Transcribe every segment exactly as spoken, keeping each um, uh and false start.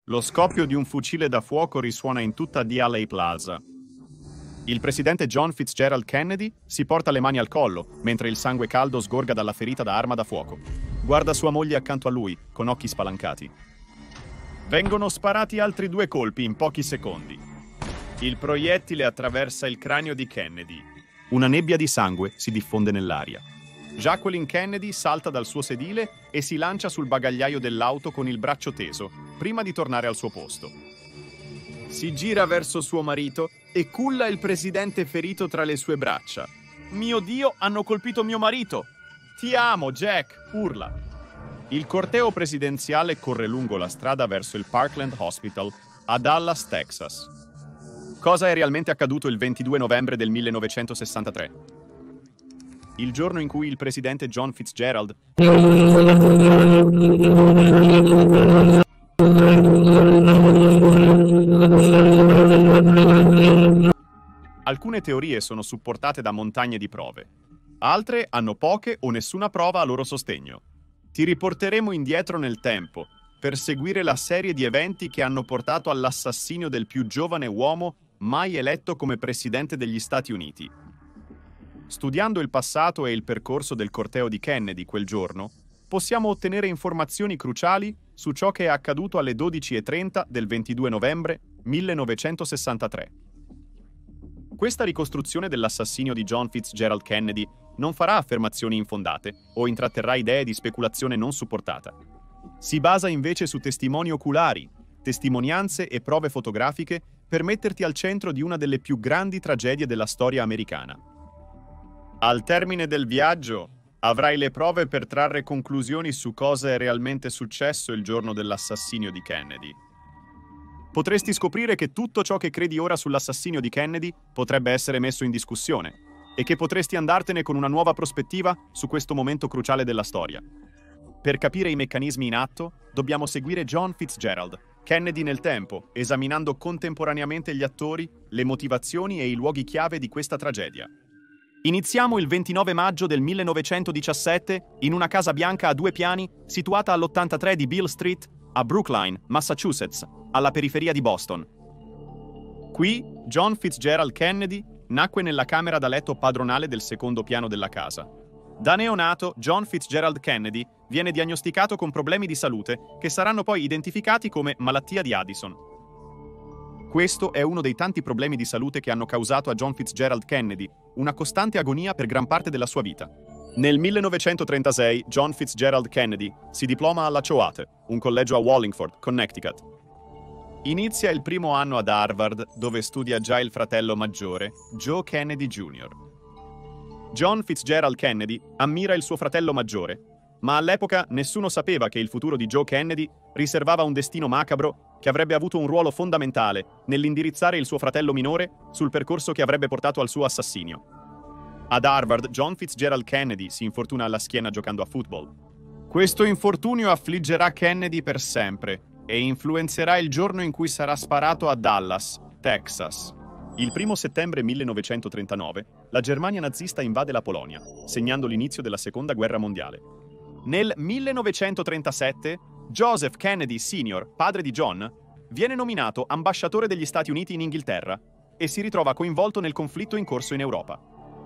Lo scoppio di un fucile da fuoco risuona in tutta D L A Plaza. Il presidente John Fitzgerald Kennedy si porta le mani al collo, mentre il sangue caldo sgorga dalla ferita da arma da fuoco. Guarda sua moglie accanto a lui, con occhi spalancati. Vengono sparati altri due colpi in pochi secondi. Il proiettile attraversa il cranio di Kennedy. Una nebbia di sangue si diffonde nell'aria. Jacqueline Kennedy salta dal suo sedile e si lancia sul bagagliaio dell'auto con il braccio teso, prima di tornare al suo posto. Si gira verso suo marito e culla il presidente ferito tra le sue braccia. «Mio Dio, hanno colpito mio marito!» «Ti amo, Jack!» urla. Il corteo presidenziale corre lungo la strada verso il Parkland Hospital a Dallas, Texas. Cosa è realmente accaduto il ventidue novembre del millenovecentosessantatré? Il giorno in cui il presidente John Fitzgerald Alcune teorie sono supportate da montagne di prove. Altre hanno poche o nessuna prova a loro sostegno. Ti riporteremo indietro nel tempo per seguire la serie di eventi che hanno portato all'assassinio del più giovane uomo mai eletto come presidente degli Stati Uniti. Studiando il passato e il percorso del corteo di Kennedy quel giorno, possiamo ottenere informazioni cruciali su ciò che è accaduto alle dodici e trenta del ventidue novembre millenovecentosessantatré. Questa ricostruzione dell'assassinio di John Fitzgerald Kennedy non farà affermazioni infondate o intratterrà idee di speculazione non supportata. Si basa invece su testimoni oculari, testimonianze e prove fotografiche per metterti al centro di una delle più grandi tragedie della storia americana. Al termine del viaggio avrai le prove per trarre conclusioni su cosa è realmente successo il giorno dell'assassinio di Kennedy. Potresti scoprire che tutto ciò che credi ora sull'assassinio di Kennedy potrebbe essere messo in discussione e che potresti andartene con una nuova prospettiva su questo momento cruciale della storia. Per capire i meccanismi in atto, dobbiamo seguire John Fitzgerald Kennedy nel tempo, esaminando contemporaneamente gli attori, le motivazioni e i luoghi chiave di questa tragedia. Iniziamo il ventinove maggio del millenovecentodiciassette in una casa bianca a due piani situata all'ottantatré di Beale Street a Brookline, Massachusetts, alla periferia di Boston. Qui John Fitzgerald Kennedy nacque nella camera da letto padronale del secondo piano della casa. Da neonato, John Fitzgerald Kennedy viene diagnosticato con problemi di salute che saranno poi identificati come malattia di Addison. Questo è uno dei tanti problemi di salute che hanno causato a John Fitzgerald Kennedy una costante agonia per gran parte della sua vita. Nel millenovecentotrentasei, John Fitzgerald Kennedy si diploma alla Choate, un collegio a Wallingford, Connecticut. Inizia il primo anno ad Harvard, dove studia già il fratello maggiore, Joe Kennedy Junior John Fitzgerald Kennedy ammira il suo fratello maggiore, ma all'epoca nessuno sapeva che il futuro di Joe Kennedy riservava un destino macabro che avrebbe avuto un ruolo fondamentale nell'indirizzare il suo fratello minore sul percorso che avrebbe portato al suo assassinio. Ad Harvard, John Fitzgerald Kennedy si infortuna alla schiena giocando a football. Questo infortunio affliggerà Kennedy per sempre e influenzerà il giorno in cui sarà sparato a Dallas, Texas. Il primo settembre millenovecentotrentanove, la Germania nazista invade la Polonia, segnando l'inizio della Seconda Guerra Mondiale. Nel millenovecentotrentasette, Joseph Kennedy Senior, padre di John, viene nominato ambasciatore degli Stati Uniti in Inghilterra e si ritrova coinvolto nel conflitto in corso in Europa.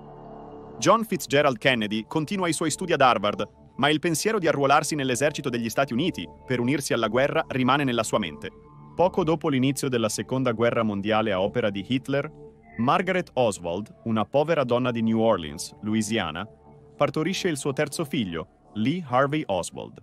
John Fitzgerald Kennedy continua i suoi studi ad Harvard, ma il pensiero di arruolarsi nell'esercito degli Stati Uniti per unirsi alla guerra rimane nella sua mente. Poco dopo l'inizio della Seconda Guerra Mondiale a opera di Hitler, Margaret Oswald, una povera donna di New Orleans, Louisiana, partorisce il suo terzo figlio, Lee Harvey Oswald.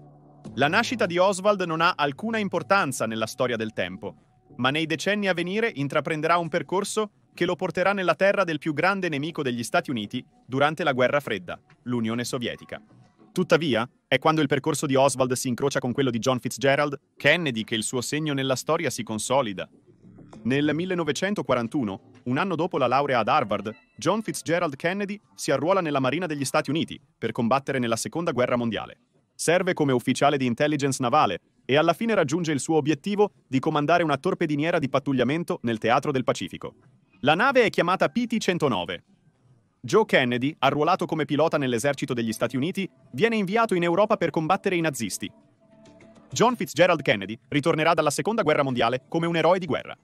La nascita di Oswald non ha alcuna importanza nella storia del tempo, ma nei decenni a venire intraprenderà un percorso che lo porterà nella terra del più grande nemico degli Stati Uniti durante la Guerra Fredda, l'Unione Sovietica. Tuttavia, è quando il percorso di Oswald si incrocia con quello di John Fitzgerald Kennedy che il suo segno nella storia si consolida. Nel millenovecentoquarantuno, un anno dopo la laurea ad Harvard, John Fitzgerald Kennedy si arruola nella Marina degli Stati Uniti per combattere nella Seconda Guerra Mondiale. Serve come ufficiale di intelligence navale e alla fine raggiunge il suo obiettivo di comandare una torpediniera di pattugliamento nel Teatro del Pacifico. La nave è chiamata P T centonove. Joe Kennedy, arruolato come pilota nell'esercito degli Stati Uniti, viene inviato in Europa per combattere i nazisti. John Fitzgerald Kennedy ritornerà dalla Seconda Guerra Mondiale come un eroe di guerra.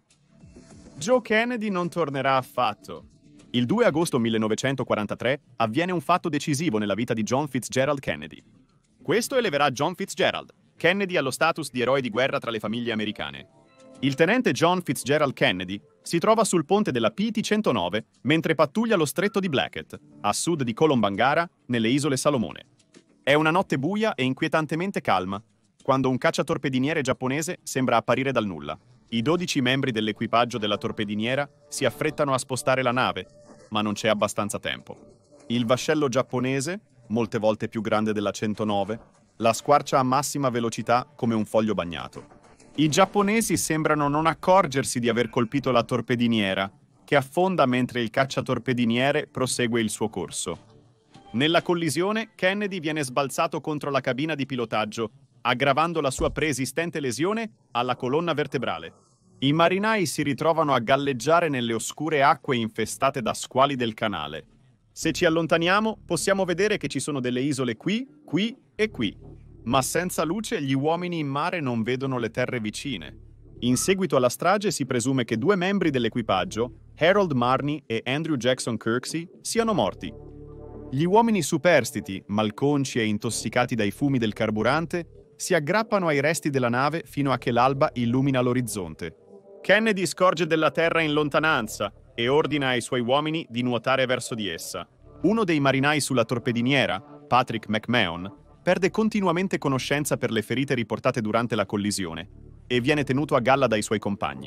Joe Kennedy non tornerà affatto. Il due agosto millenovecentoquarantatré avviene un fatto decisivo nella vita di John Fitzgerald Kennedy. Questo eleverà John Fitzgerald Kennedy allo status di eroe di guerra tra le famiglie americane. Il tenente John Fitzgerald Kennedy si trova sul ponte della P T centonove mentre pattuglia lo stretto di Blackett, a sud di Kolombangara, nelle isole Salomone. È una notte buia e inquietantemente calma, quando un cacciatorpediniere giapponese sembra apparire dal nulla. I dodici membri dell'equipaggio della torpediniera si affrettano a spostare la nave, ma non c'è abbastanza tempo. Il vascello giapponese, molte volte più grande della centonove, la squarcia a massima velocità come un foglio bagnato. I giapponesi sembrano non accorgersi di aver colpito la torpediniera, che affonda mentre il cacciatorpediniere prosegue il suo corso. Nella collisione, Kennedy viene sbalzato contro la cabina di pilotaggio, aggravando la sua preesistente lesione alla colonna vertebrale. I marinai si ritrovano a galleggiare nelle oscure acque infestate da squali del canale. Se ci allontaniamo, possiamo vedere che ci sono delle isole qui, qui e qui. Ma senza luce gli uomini in mare non vedono le terre vicine. In seguito alla strage si presume che due membri dell'equipaggio, Harold Marney e Andrew Jackson Kirksey, siano morti. Gli uomini superstiti, malconci e intossicati dai fumi del carburante, si aggrappano ai resti della nave fino a che l'alba illumina l'orizzonte. Kennedy scorge della terra in lontananza e ordina ai suoi uomini di nuotare verso di essa. Uno dei marinai sulla torpediniera, Patrick McMahon, perde continuamente conoscenza per le ferite riportate durante la collisione e viene tenuto a galla dai suoi compagni.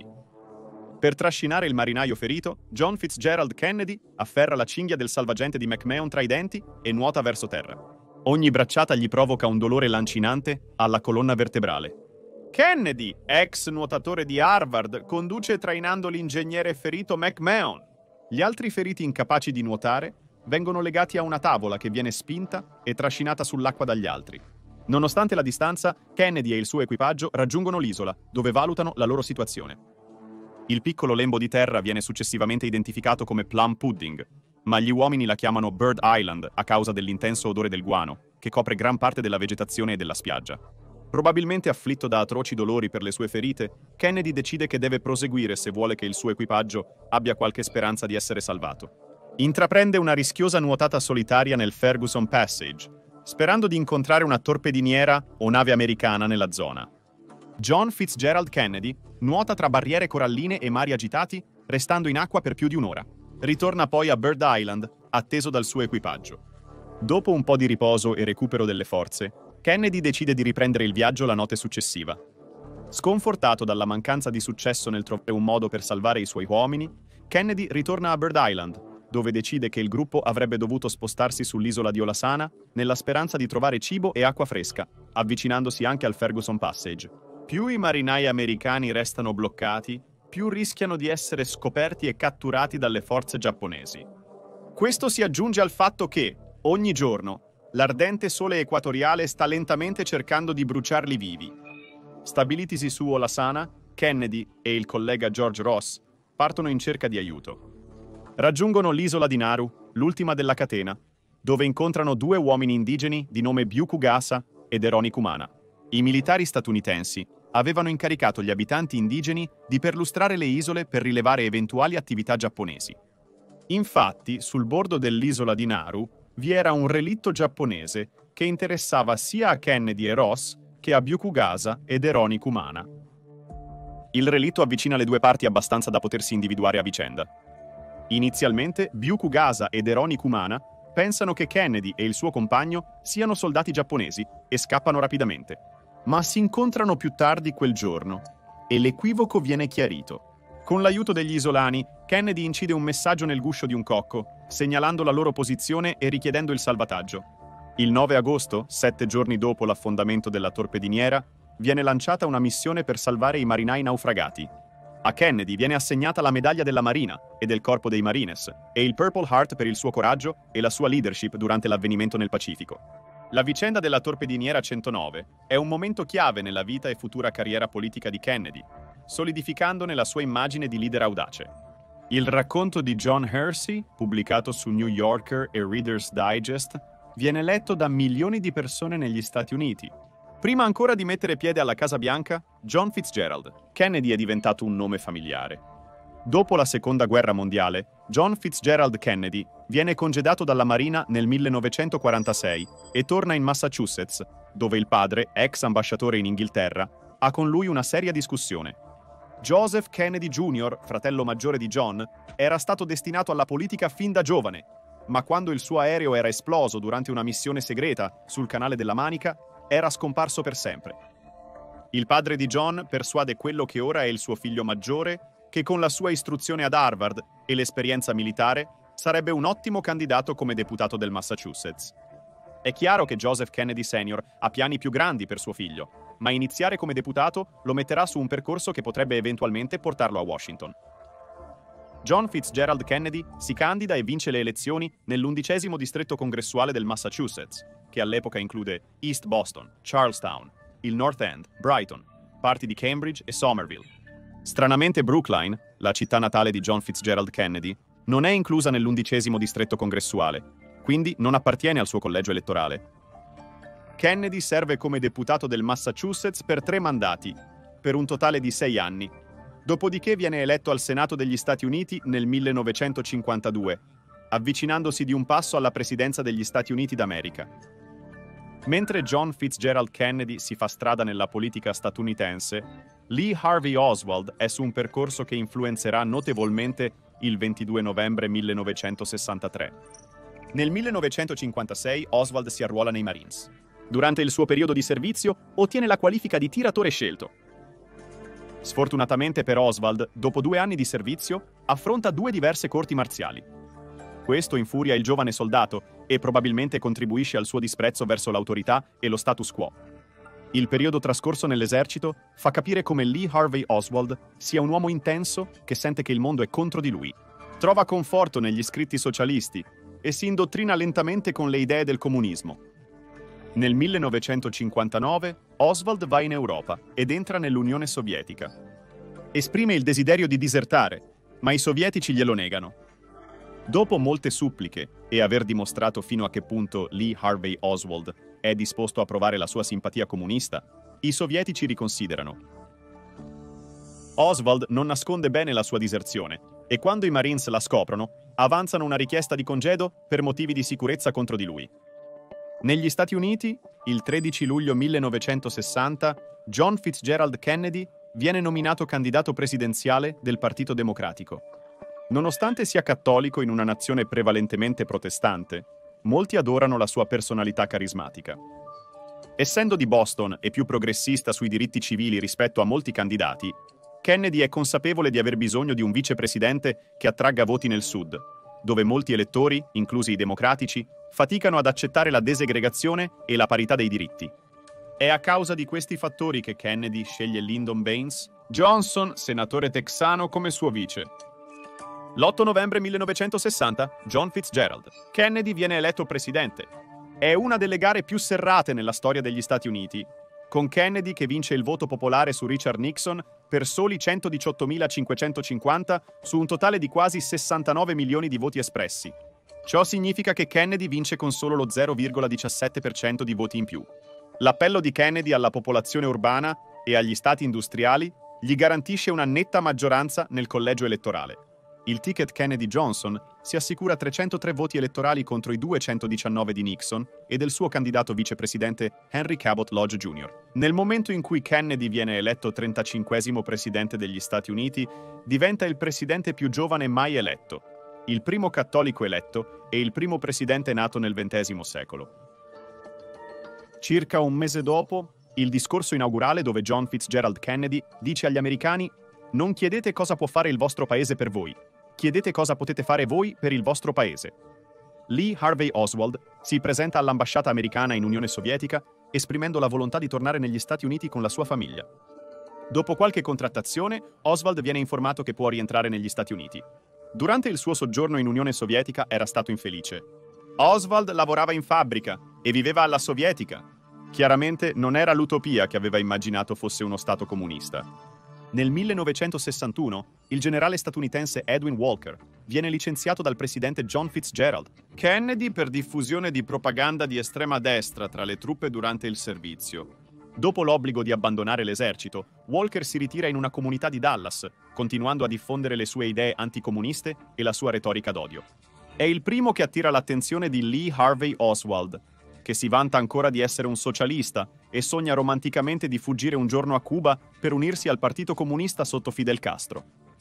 Per trascinare il marinaio ferito, John Fitzgerald Kennedy afferra la cinghia del salvagente di McMahon tra i denti e nuota verso terra. Ogni bracciata gli provoca un dolore lancinante alla colonna vertebrale. Kennedy, ex nuotatore di Harvard, conduce trainando l'ingegnere ferito McMahon. Gli altri feriti incapaci di nuotare vengono legati a una tavola che viene spinta e trascinata sull'acqua dagli altri. Nonostante la distanza, Kennedy e il suo equipaggio raggiungono l'isola, dove valutano la loro situazione. Il piccolo lembo di terra viene successivamente identificato come Plum Pudding, ma gli uomini la chiamano Bird Island a causa dell'intenso odore del guano, che copre gran parte della vegetazione e della spiaggia. Probabilmente afflitto da atroci dolori per le sue ferite, Kennedy decide che deve proseguire se vuole che il suo equipaggio abbia qualche speranza di essere salvato. Intraprende una rischiosa nuotata solitaria nel Ferguson Passage, sperando di incontrare una torpediniera o nave americana nella zona. John Fitzgerald Kennedy nuota tra barriere coralline e mari agitati, restando in acqua per più di un'ora. Ritorna poi a Bird Island, atteso dal suo equipaggio. Dopo un po' di riposo e recupero delle forze, Kennedy decide di riprendere il viaggio la notte successiva. Sconfortato dalla mancanza di successo nel trovare un modo per salvare i suoi uomini, Kennedy ritorna a Bird Island, dove decide che il gruppo avrebbe dovuto spostarsi sull'isola di Olasana nella speranza di trovare cibo e acqua fresca, avvicinandosi anche al Ferguson Passage. Più i marinai americani restano bloccati, più rischiano di essere scoperti e catturati dalle forze giapponesi. Questo si aggiunge al fatto che, ogni giorno, l'ardente sole equatoriale sta lentamente cercando di bruciarli vivi. Stabilitisi su Olasana, Kennedy e il collega George Ross partono in cerca di aiuto. Raggiungono l'isola di Naru, l'ultima della catena, dove incontrano due uomini indigeni di nome Byukugasa ed Eroni Kumana. I militari statunitensi avevano incaricato gli abitanti indigeni di perlustrare le isole per rilevare eventuali attività giapponesi. Infatti, sul bordo dell'isola di Naru vi era un relitto giapponese che interessava sia a Kennedy e Ross che a Byukugasa ed Eroni Kumana. Il relitto avvicina le due parti abbastanza da potersi individuare a vicenda. Inizialmente, Byukugasa ed Eroni Kumana pensano che Kennedy e il suo compagno siano soldati giapponesi e scappano rapidamente. Ma si incontrano più tardi quel giorno e l'equivoco viene chiarito. Con l'aiuto degli isolani, Kennedy incide un messaggio nel guscio di un cocco, segnalando la loro posizione e richiedendo il salvataggio. Il nove agosto, sette giorni dopo l'affondamento della torpediniera, viene lanciata una missione per salvare i marinai naufragati. A Kennedy viene assegnata la medaglia della Marina e del Corpo dei Marines e il Purple Heart per il suo coraggio e la sua leadership durante l'avvenimento nel Pacifico. La vicenda della torpediniera centonove è un momento chiave nella vita e futura carriera politica di Kennedy, solidificandone la sua immagine di leader audace. Il racconto di John Hersey, pubblicato su New Yorker e Reader's Digest, viene letto da milioni di persone negli Stati Uniti Prima ancora di mettere piede alla Casa Bianca, John Fitzgerald Kennedy è diventato un nome familiare. Dopo la Seconda Guerra Mondiale, John Fitzgerald Kennedy viene congedato dalla Marina nel millenovecentoquarantasei e torna in Massachusetts, dove il padre, ex ambasciatore in Inghilterra, ha con lui una seria discussione. Joseph Kennedy Junior, fratello maggiore di John, era stato destinato alla politica fin da giovane, ma quando il suo aereo era esploso durante una missione segreta sul Canale della Manica, era scomparso per sempre. Il padre di John persuade quello che ora è il suo figlio maggiore che con la sua istruzione ad Harvard e l'esperienza militare sarebbe un ottimo candidato come deputato del Massachusetts. È chiaro che Joseph Kennedy senior ha piani più grandi per suo figlio, ma iniziare come deputato lo metterà su un percorso che potrebbe eventualmente portarlo a Washington. John Fitzgerald Kennedy si candida e vince le elezioni nell'undicesimo distretto congressuale del Massachusetts, che all'epoca include East Boston, Charlestown, il North End, Brighton, parti di Cambridge e Somerville. Stranamente Brookline, la città natale di John Fitzgerald Kennedy, non è inclusa nell'undicesimo distretto congressuale, quindi non appartiene al suo collegio elettorale. Kennedy serve come deputato del Massachusetts per tre mandati, per un totale di sei anni, dopodiché viene eletto al Senato degli Stati Uniti nel millenovecentocinquantadue, avvicinandosi di un passo alla presidenza degli Stati Uniti d'America. Mentre John Fitzgerald Kennedy si fa strada nella politica statunitense, Lee Harvey Oswald è su un percorso che influenzerà notevolmente il ventidue novembre millenovecentosessantatré. Nel millenovecentocinquantasei Oswald si arruola nei Marines. Durante il suo periodo di servizio ottiene la qualifica di tiratore scelto. Sfortunatamente per Oswald, dopo due anni di servizio, affronta due diverse corti marziali. Questo infuria il giovane soldato e probabilmente contribuisce al suo disprezzo verso l'autorità e lo status quo. Il periodo trascorso nell'esercito fa capire come Lee Harvey Oswald sia un uomo intenso che sente che il mondo è contro di lui. Trova conforto negli scritti socialisti e si indottrina lentamente con le idee del comunismo. Nel millenovecentocinquantanove Oswald va in Europa ed entra nell'Unione Sovietica. Esprime il desiderio di disertare, ma i sovietici glielo negano. Dopo molte suppliche e aver dimostrato fino a che punto Lee Harvey Oswald è disposto a provare la sua simpatia comunista, i sovietici riconsiderano. Oswald non nasconde bene la sua diserzione e quando i Marines la scoprono, avanzano una richiesta di congedo per motivi di sicurezza contro di lui. Negli Stati Uniti, il tredici luglio millenovecentosessanta, John Fitzgerald Kennedy viene nominato candidato presidenziale del Partito Democratico. Nonostante sia cattolico in una nazione prevalentemente protestante, molti adorano la sua personalità carismatica. Essendo di Boston e più progressista sui diritti civili rispetto a molti candidati, Kennedy è consapevole di aver bisogno di un vicepresidente che attragga voti nel Sud, dove molti elettori, inclusi i democratici, faticano ad accettare la desegregazione e la parità dei diritti. È a causa di questi fattori che Kennedy sceglie Lyndon Baines Johnson, senatore texano, come suo vice. L'otto novembre millenovecentosessanta, John Fitzgerald Kennedy viene eletto presidente. È una delle gare più serrate nella storia degli Stati Uniti, con Kennedy che vince il voto popolare su Richard Nixon per soli centodiciottomilacinquecentocinquanta su un totale di quasi sessantanove milioni di voti espressi. Ciò significa che Kennedy vince con solo lo zero virgola diciassette per cento di voti in più. L'appello di Kennedy alla popolazione urbana e agli stati industriali gli garantisce una netta maggioranza nel collegio elettorale. Il ticket Kennedy-Johnson si assicura trecentotré voti elettorali contro i duecentodiciannove di Nixon e del suo candidato vicepresidente Henry Cabot Lodge junior Nel momento in cui Kennedy viene eletto trentacinquesimo presidente degli Stati Uniti, diventa il presidente più giovane mai eletto, il primo cattolico eletto e il primo presidente nato nel ventesimo secolo. Circa un mese dopo, il discorso inaugurale dove John Fitzgerald Kennedy dice agli americani: «Non chiedete cosa può fare il vostro paese per voi. Chiedete cosa potete fare voi per il vostro paese». Lee Harvey Oswald si presenta all'ambasciata americana in Unione Sovietica esprimendo la volontà di tornare negli Stati Uniti con la sua famiglia. Dopo qualche contrattazione, Oswald viene informato che può rientrare negli Stati Uniti. Durante il suo soggiorno in Unione Sovietica era stato infelice. Oswald lavorava in fabbrica e viveva alla sovietica. Chiaramente non era l'utopia che aveva immaginato fosse uno Stato comunista. Nel millenovecentosessantuno, il generale statunitense Edwin Walker viene licenziato dal presidente John Fitzgerald Kennedy per diffusione di propaganda di estrema destra tra le truppe durante il servizio. Dopo l'obbligo di abbandonare l'esercito, Walker si ritira in una comunità di Dallas, continuando a diffondere le sue idee anticomuniste e la sua retorica d'odio. È il primo che attira l'attenzione di Lee Harvey Oswald, che si vanta ancora di essere un socialista e sogna romanticamente di fuggire un giorno a Cuba per unirsi al Partito Comunista sotto Fidel Castro.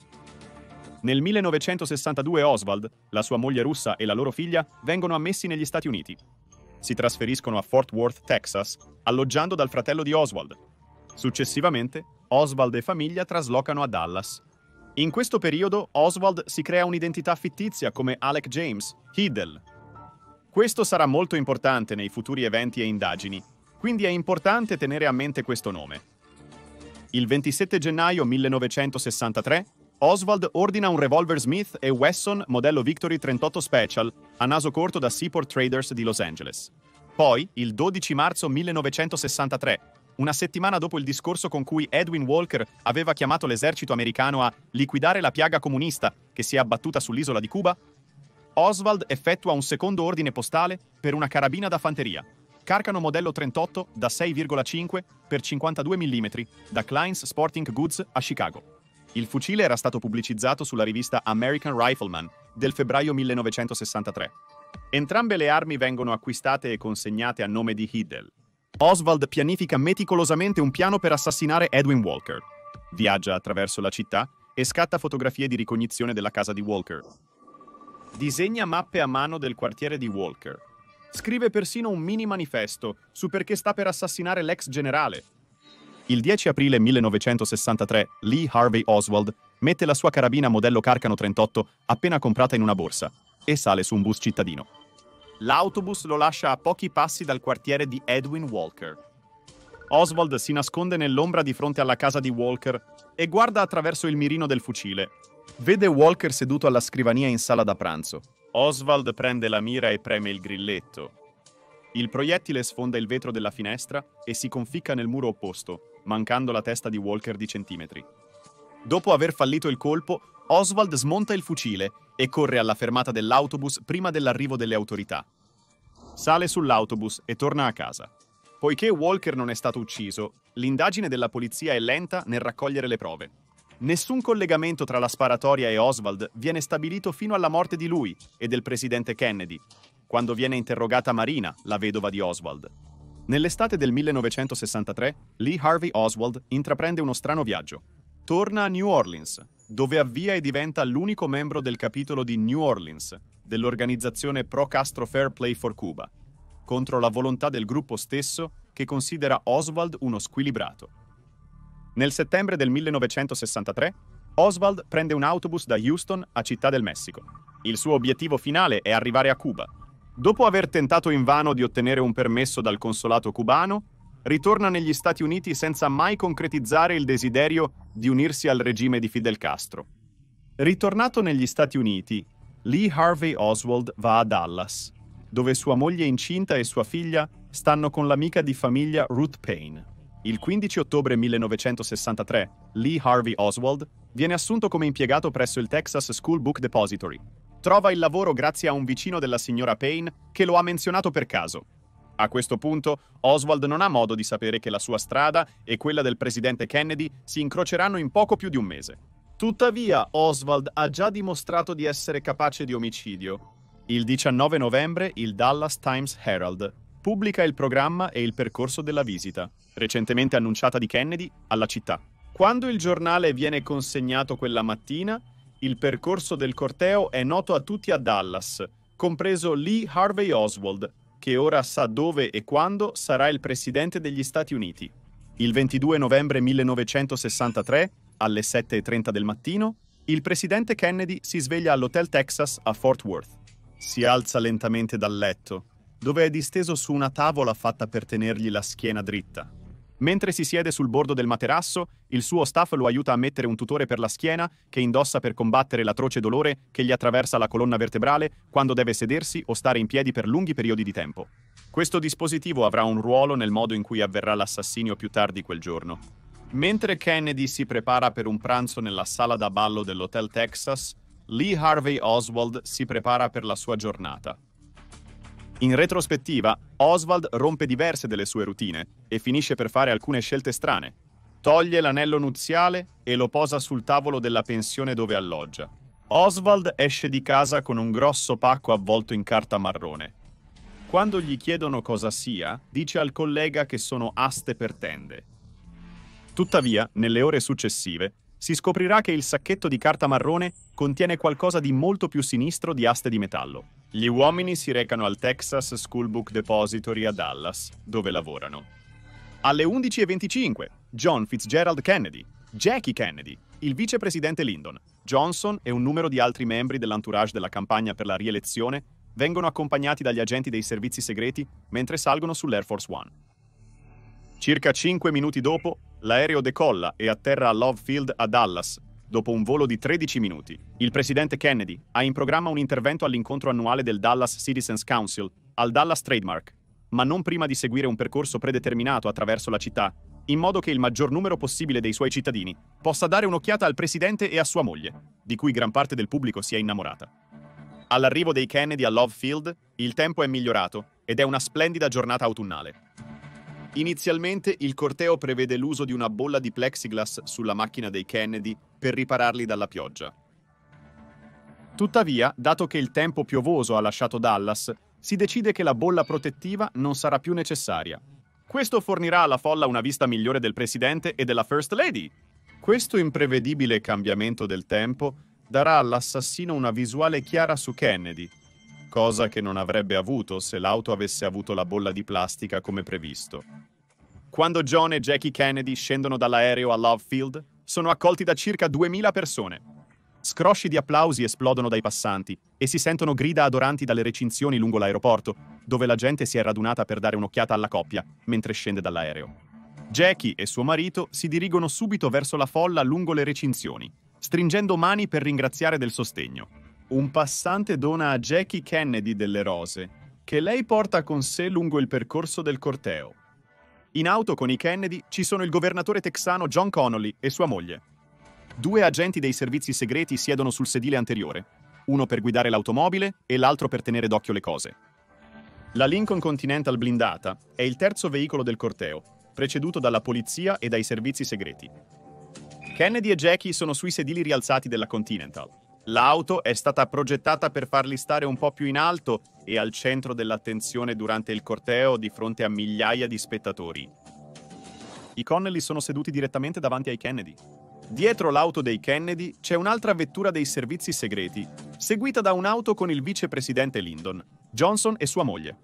Nel millenovecentosessantadue Oswald, la sua moglie russa e la loro figlia vengono ammessi negli Stati Uniti. Si trasferiscono a Fort Worth, Texas, alloggiando dal fratello di Oswald. Successivamente, Oswald e famiglia traslocano a Dallas. In questo periodo, Oswald si crea un'identità fittizia come Alec James, Hiddle. Questo sarà molto importante nei futuri eventi e indagini, quindi è importante tenere a mente questo nome. Il ventisette gennaio millenovecentosessantatré, Oswald ordina un revolver Smith e Wesson modello Victory trentotto Special a naso corto da Seaport Traders di Los Angeles. Poi, il dodici marzo millenovecentosessantatré, una settimana dopo il discorso con cui Edwin Walker aveva chiamato l'esercito americano a liquidare la piaga comunista che si è abbattuta sull'isola di Cuba, Oswald effettua un secondo ordine postale per una carabina da fanteria, Carcano modello trentotto da sei virgola cinque per cinquantadue millimetri da Klein's Sporting Goods a Chicago. Il fucile era stato pubblicizzato sulla rivista American Rifleman del febbraio millenovecentosessantatré. Entrambe le armi vengono acquistate e consegnate a nome di Hiddle. Oswald pianifica meticolosamente un piano per assassinare Edwin Walker. Viaggia attraverso la città e scatta fotografie di ricognizione della casa di Walker. Disegna mappe a mano del quartiere di Walker. Scrive persino un mini manifesto su perché sta per assassinare l'ex generale. Il dieci aprile millenovecentosessantatré, Lee Harvey Oswald mette la sua carabina modello Carcano trentotto appena comprata in una borsa e sale su un bus cittadino. L'autobus lo lascia a pochi passi dal quartiere di Edwin Walker. Oswald si nasconde nell'ombra di fronte alla casa di Walker e guarda attraverso il mirino del fucile. Vede Walker seduto alla scrivania in sala da pranzo. Oswald prende la mira e preme il grilletto. Il proiettile sfonda il vetro della finestra e si conficca nel muro opposto, mancando la testa di Walker di centimetri. Dopo aver fallito il colpo, Oswald smonta il fucile e corre alla fermata dell'autobus prima dell'arrivo delle autorità. Sale sull'autobus e torna a casa. Poiché Walker non è stato ucciso, l'indagine della polizia è lenta nel raccogliere le prove. Nessun collegamento tra la sparatoria e Oswald viene stabilito fino alla morte di lui e del presidente Kennedy, quando viene interrogata Marina, la vedova di Oswald. Nell'estate del millenovecentosessantatré, Lee Harvey Oswald intraprende uno strano viaggio. Torna a New Orleans, dove avvia e diventa l'unico membro del capitolo di New Orleans dell'organizzazione pro-Castro Fair Play for Cuba, contro la volontà del gruppo stesso che considera Oswald uno squilibrato. Nel settembre del millenovecentosessantatré, Oswald prende un autobus da Houston a Città del Messico. Il suo obiettivo finale è arrivare a Cuba. Dopo aver tentato invano di ottenere un permesso dal consolato cubano, ritorna negli Stati Uniti senza mai concretizzare il desiderio di unirsi al regime di Fidel Castro. Ritornato negli Stati Uniti, Lee Harvey Oswald va a Dallas, dove sua moglie incinta e sua figlia stanno con l'amica di famiglia Ruth Payne. Il quindici ottobre millenovecentosessantatré, Lee Harvey Oswald viene assunto come impiegato presso il Texas School Book Depository. Trova il lavoro grazie a un vicino della signora Payne che lo ha menzionato per caso. A questo punto, Oswald non ha modo di sapere che la sua strada e quella del presidente Kennedy si incroceranno in poco più di un mese. Tuttavia, Oswald ha già dimostrato di essere capace di omicidio. Il diciannove novembre, il Dallas Times Herald pubblica il programma e il percorso della visita, recentemente annunciata di Kennedy, alla città. Quando il giornale viene consegnato quella mattina, il percorso del corteo è noto a tutti a Dallas, compreso Lee Harvey Oswald, che ora sa dove e quando sarà il presidente degli Stati Uniti. Il ventidue novembre millenovecentosessantatré, alle sette e trenta del mattino, il presidente Kennedy si sveglia all'Hotel Texas a Fort Worth. Si alza lentamente dal letto, dove è disteso su una tavola fatta per tenergli la schiena dritta. Mentre si siede sul bordo del materasso, il suo staff lo aiuta a mettere un tutore per la schiena che indossa per combattere l'atroce dolore che gli attraversa la colonna vertebrale quando deve sedersi o stare in piedi per lunghi periodi di tempo. Questo dispositivo avrà un ruolo nel modo in cui avverrà l'assassinio più tardi quel giorno. Mentre Kennedy si prepara per un pranzo nella sala da ballo dell'Hotel Texas, Lee Harvey Oswald si prepara per la sua giornata. In retrospettiva, Oswald rompe diverse delle sue routine e finisce per fare alcune scelte strane. Toglie l'anello nuziale e lo posa sul tavolo della pensione dove alloggia. Oswald esce di casa con un grosso pacco avvolto in carta marrone. Quando gli chiedono cosa sia, dice al collega che sono aste per tende. Tuttavia, nelle ore successive, si scoprirà che il sacchetto di carta marrone contiene qualcosa di molto più sinistro di aste di metallo. Gli uomini si recano al Texas School Book Depository a Dallas, dove lavorano. Alle undici e venticinque, John Fitzgerald Kennedy, Jackie Kennedy, il vicepresidente Lyndon, Johnson e un numero di altri membri dell'entourage della campagna per la rielezione vengono accompagnati dagli agenti dei servizi segreti mentre salgono sull'Air Force One. Circa cinque minuti dopo, l'aereo decolla e atterra a Love Field a Dallas, dopo un volo di tredici minuti. Il presidente Kennedy ha in programma un intervento all'incontro annuale del Dallas Citizens Council, al Dallas Trademark, ma non prima di seguire un percorso predeterminato attraverso la città, in modo che il maggior numero possibile dei suoi cittadini possa dare un'occhiata al presidente e a sua moglie, di cui gran parte del pubblico si è innamorata. All'arrivo dei Kennedy a Love Field, il tempo è migliorato ed è una splendida giornata autunnale. Inizialmente il corteo prevede l'uso di una bolla di plexiglass sulla macchina dei Kennedy per ripararli dalla pioggia. Tuttavia, dato che il tempo piovoso ha lasciato Dallas, si decide che la bolla protettiva non sarà più necessaria. Questo fornirà alla folla una vista migliore del presidente e della First Lady. Questo imprevedibile cambiamento del tempo darà all'assassino una visuale chiara su Kennedy, cosa che non avrebbe avuto se l'auto avesse avuto la bolla di plastica come previsto. Quando John e Jackie Kennedy scendono dall'aereo a Love Field, sono accolti da circa duemila persone. Scrosci di applausi esplodono dai passanti e si sentono grida adoranti dalle recinzioni lungo l'aeroporto, dove la gente si è radunata per dare un'occhiata alla coppia mentre scende dall'aereo. Jackie e suo marito si dirigono subito verso la folla lungo le recinzioni, stringendo mani per ringraziare del sostegno. Un passante dona a Jackie Kennedy delle rose, che lei porta con sé lungo il percorso del corteo. In auto con i Kennedy ci sono il governatore texano John Connolly e sua moglie. Due agenti dei servizi segreti siedono sul sedile anteriore, uno per guidare l'automobile e l'altro per tenere d'occhio le cose. La Lincoln Continental blindata è il terzo veicolo del corteo, preceduto dalla polizia e dai servizi segreti. Kennedy e Jackie sono sui sedili rialzati della Continental. L'auto è stata progettata per farli stare un po' più in alto e al centro dell'attenzione durante il corteo di fronte a migliaia di spettatori. I Connelly sono seduti direttamente davanti ai Kennedy. Dietro l'auto dei Kennedy c'è un'altra vettura dei servizi segreti, seguita da un'auto con il vicepresidente Lyndon, Johnson e sua moglie.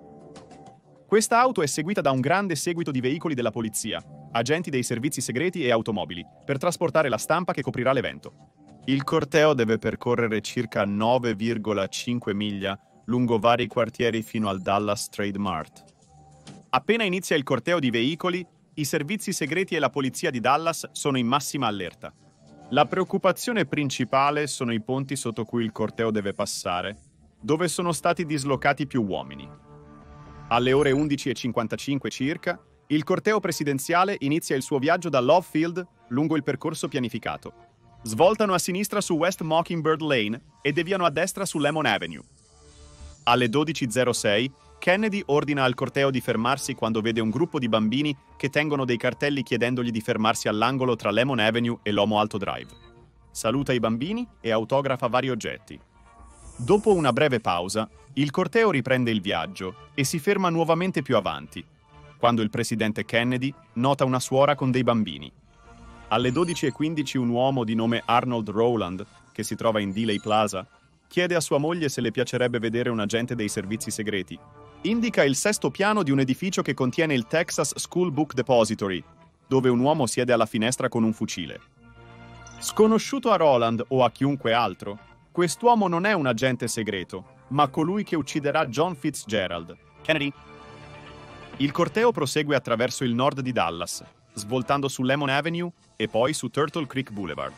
Questa auto è seguita da un grande seguito di veicoli della polizia, agenti dei servizi segreti e automobili, per trasportare la stampa che coprirà l'evento. Il corteo deve percorrere circa nove virgola cinque miglia lungo vari quartieri fino al Dallas Trade Mart. Appena inizia il corteo di veicoli, i servizi segreti e la polizia di Dallas sono in massima allerta. La preoccupazione principale sono i ponti sotto cui il corteo deve passare, dove sono stati dislocati più uomini. Alle ore undici e cinquantacinque circa, il corteo presidenziale inizia il suo viaggio da Love Field lungo il percorso pianificato. Svoltano a sinistra su West Mockingbird Lane e deviano a destra su Lemon Avenue. Alle dodici e zero sei, Kennedy ordina al corteo di fermarsi quando vede un gruppo di bambini che tengono dei cartelli chiedendogli di fermarsi all'angolo tra Lemon Avenue e Lomo Alto Drive. Saluta i bambini e autografa vari oggetti. Dopo una breve pausa, il corteo riprende il viaggio e si ferma nuovamente più avanti, quando il presidente Kennedy nota una suora con dei bambini. Alle dodici e quindici un uomo di nome Arnold Rowland, che si trova in Dealey Plaza, chiede a sua moglie se le piacerebbe vedere un agente dei servizi segreti. Indica il sesto piano di un edificio che contiene il Texas School Book Depository, dove un uomo siede alla finestra con un fucile. Sconosciuto a Rowland o a chiunque altro, quest'uomo non è un agente segreto, ma colui che ucciderà John Fitzgerald. Kennedy. Il corteo prosegue attraverso il nord di Dallas, svoltando su Lemon Avenue e poi su Turtle Creek Boulevard.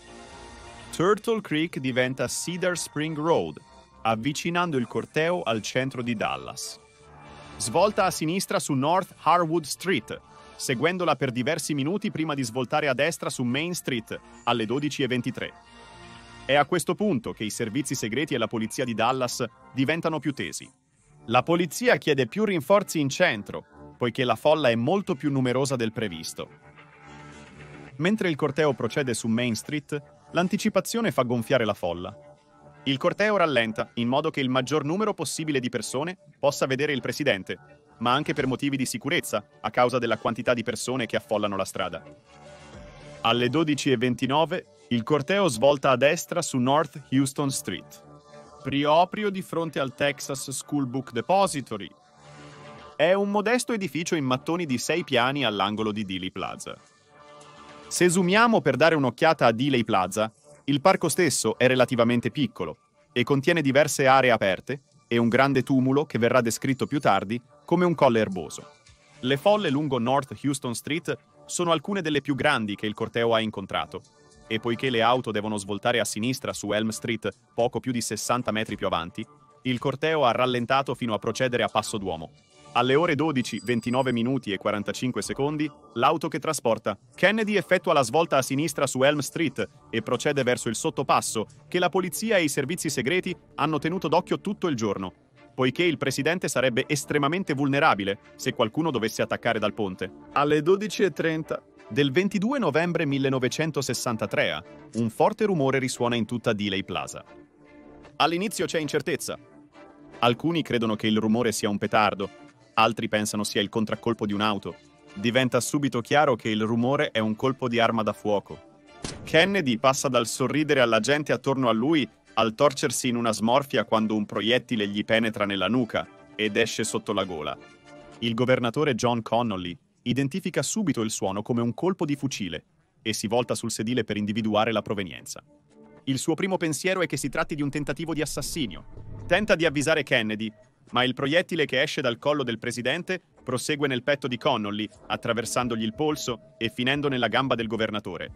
Turtle Creek diventa Cedar Spring Road, avvicinando il corteo al centro di Dallas. Svolta a sinistra su North Harwood Street, seguendola per diversi minuti prima di svoltare a destra su Main Street alle dodici e ventitré. È a questo punto che i servizi segreti e la polizia di Dallas diventano più tesi. La polizia chiede più rinforzi in centro, poiché la folla è molto più numerosa del previsto. Mentre il corteo procede su Main Street, l'anticipazione fa gonfiare la folla. Il corteo rallenta, in modo che il maggior numero possibile di persone possa vedere il presidente, ma anche per motivi di sicurezza, a causa della quantità di persone che affollano la strada. Alle dodici e ventinove, il corteo svolta a destra su North Houston Street, proprio di fronte al Texas School Book Depository. È un modesto edificio in mattoni di sei piani all'angolo di Dealey Plaza. Se zoomiamo per dare un'occhiata a Dealey Plaza, il parco stesso è relativamente piccolo e contiene diverse aree aperte e un grande tumulo che verrà descritto più tardi come un colle erboso. Le folle lungo North Houston Street sono alcune delle più grandi che il corteo ha incontrato, e poiché le auto devono svoltare a sinistra su Elm Street poco più di sessanta metri più avanti, il corteo ha rallentato fino a procedere a passo d'uomo. Alle ore dodici, ventinove minuti e quarantacinque secondi, l'auto che trasporta Kennedy effettua la svolta a sinistra su Elm Street e procede verso il sottopasso che la polizia e i servizi segreti hanno tenuto d'occhio tutto il giorno, poiché il presidente sarebbe estremamente vulnerabile se qualcuno dovesse attaccare dal ponte. Alle dodici e trenta del ventidue novembre millenovecentosessantatré, un forte rumore risuona in tutta Dealey Plaza. All'inizio c'è incertezza. Alcuni credono che il rumore sia un petardo, altri pensano sia il contraccolpo di un'auto. Diventa subito chiaro che il rumore è un colpo di arma da fuoco. Kennedy passa dal sorridere alla gente attorno a lui al torcersi in una smorfia quando un proiettile gli penetra nella nuca ed esce sotto la gola. Il governatore John Connolly identifica subito il suono come un colpo di fucile e si volta sul sedile per individuare la provenienza. Il suo primo pensiero è che si tratti di un tentativo di assassinio. Tenta di avvisare Kennedy, ma il proiettile che esce dal collo del presidente prosegue nel petto di Connolly, attraversandogli il polso e finendo nella gamba del governatore.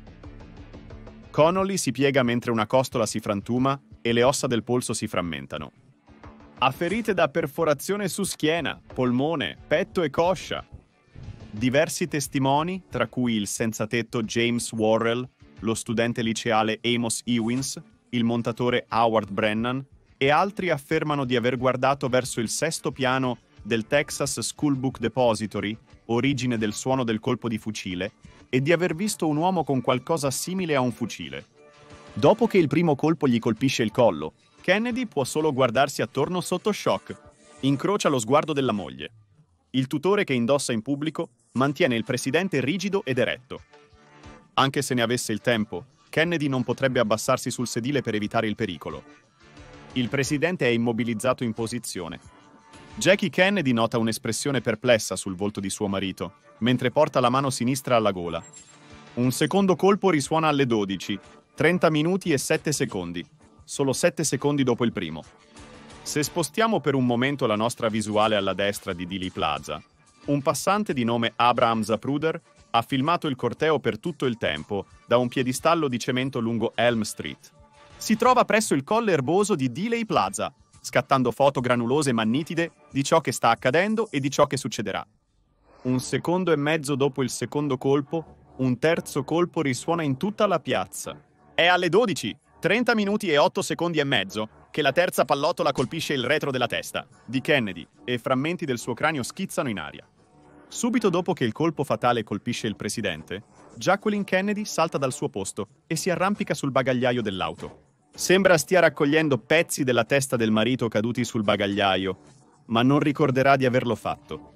Connolly si piega mentre una costola si frantuma e le ossa del polso si frammentano. Ha ferite da perforazione su schiena, polmone, petto e coscia. Diversi testimoni, tra cui il senzatetto James Worrell, lo studente liceale Amos Ewins, il montatore Howard Brennan e altri affermano di aver guardato verso il sesto piano del Texas School Book Depository, origine del suono del colpo di fucile, e di aver visto un uomo con qualcosa simile a un fucile. Dopo che il primo colpo gli colpisce il collo, Kennedy può solo guardarsi attorno sotto shock. Incrocia lo sguardo della moglie. Il tutore che indossa in pubblico mantiene il presidente rigido ed eretto. Anche se ne avesse il tempo, Kennedy non potrebbe abbassarsi sul sedile per evitare il pericolo. Il presidente è immobilizzato in posizione. Jackie Kennedy nota un'espressione perplessa sul volto di suo marito, mentre porta la mano sinistra alla gola. Un secondo colpo risuona alle dodici, trenta minuti e sette secondi, solo sette secondi dopo il primo. Se spostiamo per un momento la nostra visuale alla destra di Dealey Plaza, un passante di nome Abraham Zapruder ha filmato il corteo per tutto il tempo da un piedistallo di cemento lungo Elm Street. Si trova presso il colle erboso di Dealey Plaza, scattando foto granulose ma nitide di ciò che sta accadendo e di ciò che succederà. Un secondo e mezzo dopo il secondo colpo, un terzo colpo risuona in tutta la piazza. È alle dodici, trenta minuti e otto secondi e mezzo, che la terza pallottola colpisce il retro della testa di Kennedy e frammenti del suo cranio schizzano in aria. Subito dopo che il colpo fatale colpisce il presidente, Jacqueline Kennedy salta dal suo posto e si arrampica sul bagagliaio dell'auto. Sembra stia raccogliendo pezzi della testa del marito caduti sul bagagliaio, ma non ricorderà di averlo fatto.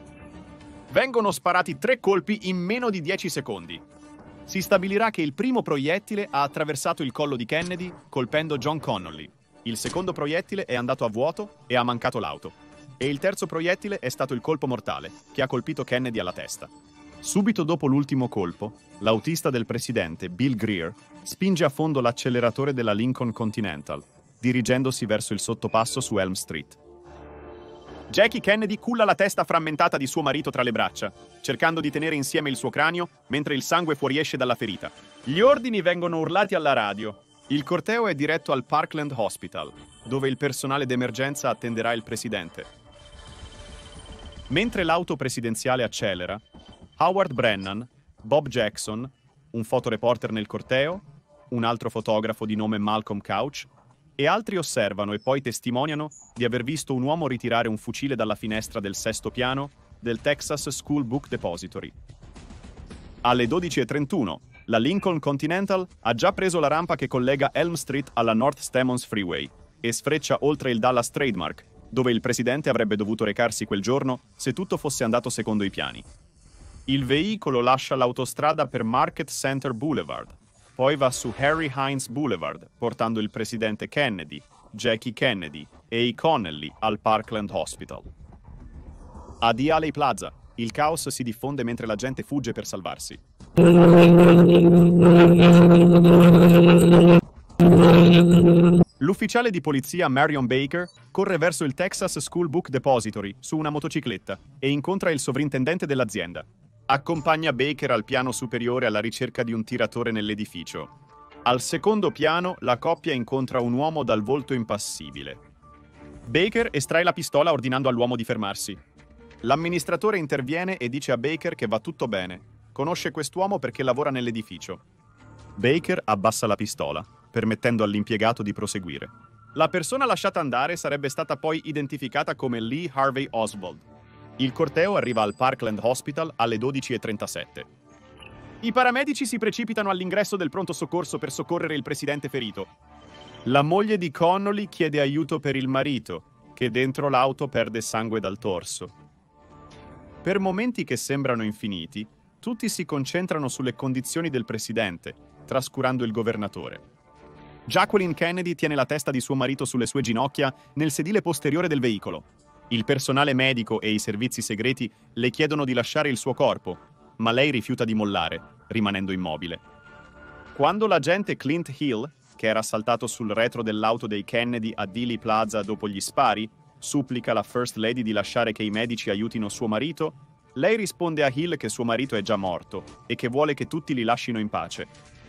Vengono sparati tre colpi in meno di dieci secondi. Si stabilirà che il primo proiettile ha attraversato il collo di Kennedy colpendo John Connolly. Il secondo proiettile è andato a vuoto e ha mancato l'auto. E il terzo proiettile è stato il colpo mortale, che ha colpito Kennedy alla testa. Subito dopo l'ultimo colpo, l'autista del presidente, Bill Greer, spinge a fondo l'acceleratore della Lincoln Continental, dirigendosi verso il sottopasso su Elm Street. Jackie Kennedy culla la testa frammentata di suo marito tra le braccia, cercando di tenere insieme il suo cranio mentre il sangue fuoriesce dalla ferita. Gli ordini vengono urlati alla radio. Il corteo è diretto al Parkland Hospital, dove il personale d'emergenza attenderà il presidente. Mentre l'auto presidenziale accelera, Howard Brennan, Bob Jackson, un fotoreporter nel corteo, un altro fotografo di nome Malcolm Couch e altri osservano e poi testimoniano di aver visto un uomo ritirare un fucile dalla finestra del sesto piano del Texas School Book Depository. Alle dodici e trentuno, la Lincoln Continental ha già preso la rampa che collega Elm Street alla North Stemmons Freeway e sfreccia oltre il Dallas Trademark, dove il presidente avrebbe dovuto recarsi quel giorno se tutto fosse andato secondo i piani. Il veicolo lascia l'autostrada per Market Center Boulevard, poi va su Harry Hines Boulevard, portando il presidente Kennedy, Jackie Kennedy e i Connelly al Parkland Hospital. A Dealey Plaza, il caos si diffonde mentre la gente fugge per salvarsi. L'ufficiale di polizia Marion Baker corre verso il Texas School Book Depository su una motocicletta e incontra il sovrintendente dell'azienda. Accompagna Baker al piano superiore alla ricerca di un tiratore nell'edificio. Al secondo piano, la coppia incontra un uomo dal volto impassibile. Baker estrae la pistola ordinando all'uomo di fermarsi. L'amministratore interviene e dice a Baker che va tutto bene. Conosce quest'uomo perché lavora nell'edificio. Baker abbassa la pistola, permettendo all'impiegato di proseguire. La persona lasciata andare sarebbe stata poi identificata come Lee Harvey Oswald. Il corteo arriva al Parkland Hospital alle dodici e trentasette. I paramedici si precipitano all'ingresso del pronto soccorso per soccorrere il presidente ferito. La moglie di Connolly chiede aiuto per il marito, che dentro l'auto perde sangue dal torso. Per momenti che sembrano infiniti, tutti si concentrano sulle condizioni del presidente, trascurando il governatore. Jacqueline Kennedy tiene la testa di suo marito sulle sue ginocchia nel sedile posteriore del veicolo. Il personale medico e i servizi segreti le chiedono di lasciare il suo corpo, ma lei rifiuta di mollare, rimanendo immobile. Quando l'agente Clint Hill, che era saltato sul retro dell'auto dei Kennedy a Dealey Plaza dopo gli spari, supplica la First Lady di lasciare che i medici aiutino suo marito, lei risponde a Hill che suo marito è già morto e che vuole che tutti li lascino in pace.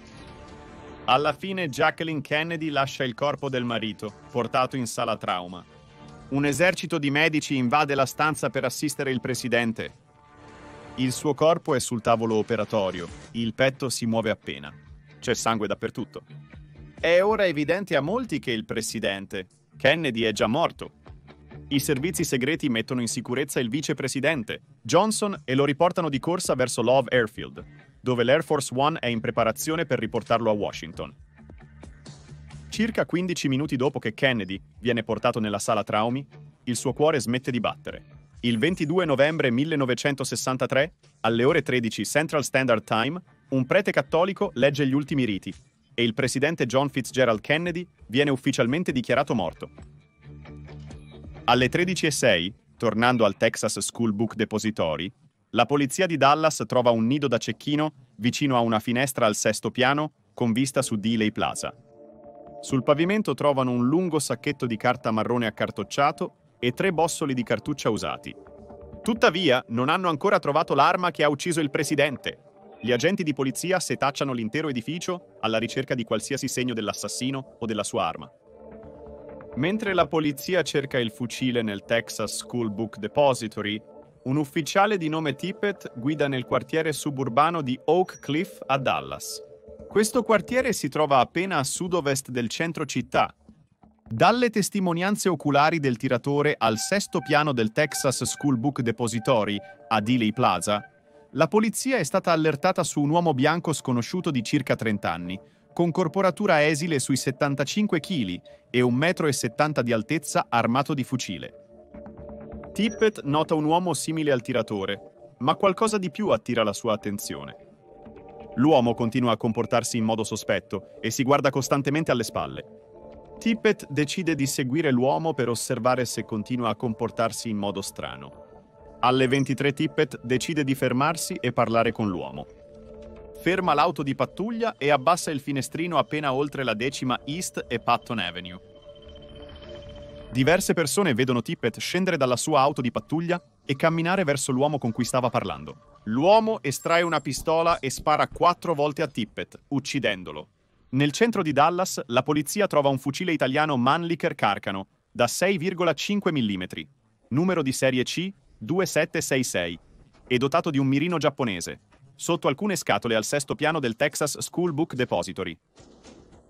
Alla fine Jacqueline Kennedy lascia il corpo del marito, portato in sala trauma. Un esercito di medici invade la stanza per assistere il presidente. Il suo corpo è sul tavolo operatorio, il petto si muove appena. C'è sangue dappertutto. È ora evidente a molti che il presidente, Kennedy, è già morto. I servizi segreti mettono in sicurezza il vicepresidente, Johnson, e lo riportano di corsa verso Love Airfield, dove l'Air Force One è in preparazione per riportarlo a Washington. Circa quindici minuti dopo che Kennedy viene portato nella sala traumi, il suo cuore smette di battere. Il ventidue novembre millenovecentosessantatré, alle ore tredici Central Standard Time, un prete cattolico legge gli ultimi riti e il presidente John Fitzgerald Kennedy viene ufficialmente dichiarato morto. Alle tredici e sei, tornando al Texas School Book Depository, la polizia di Dallas trova un nido da cecchino vicino a una finestra al sesto piano con vista su Dealey Plaza. Sul pavimento trovano un lungo sacchetto di carta marrone accartocciato e tre bossoli di cartuccia usati. Tuttavia, non hanno ancora trovato l'arma che ha ucciso il presidente. Gli agenti di polizia setacciano l'intero edificio alla ricerca di qualsiasi segno dell'assassino o della sua arma. Mentre la polizia cerca il fucile nel Texas School Book Depository, un ufficiale di nome Tippett guida nel quartiere suburbano di Oak Cliff a Dallas. Questo quartiere si trova appena a sud-ovest del centro città. Dalle testimonianze oculari del tiratore al sesto piano del Texas School Book Depository a Dealey Plaza, la polizia è stata allertata su un uomo bianco sconosciuto di circa trenta anni, con corporatura esile sui settantacinque chili e un metro e settanta di altezza armato di fucile. Tippett nota un uomo simile al tiratore, ma qualcosa di più attira la sua attenzione. L'uomo continua a comportarsi in modo sospetto e si guarda costantemente alle spalle. Tippett decide di seguire l'uomo per osservare se continua a comportarsi in modo strano. Alle ventitré Tippett decide di fermarsi e parlare con l'uomo. Ferma l'auto di pattuglia e abbassa il finestrino appena oltre la decima East e Patton Avenue. Diverse persone vedono Tippett scendere dalla sua auto di pattuglia e camminare verso l'uomo con cui stava parlando. L'uomo estrae una pistola e spara quattro volte a Tippett, uccidendolo. Nel centro di Dallas, la polizia trova un fucile italiano Mannlicher Carcano da sei virgola cinque millimetri, numero di serie C duemilasette sessantasei, e dotato di un mirino giapponese, sotto alcune scatole al sesto piano del Texas School Book Depository.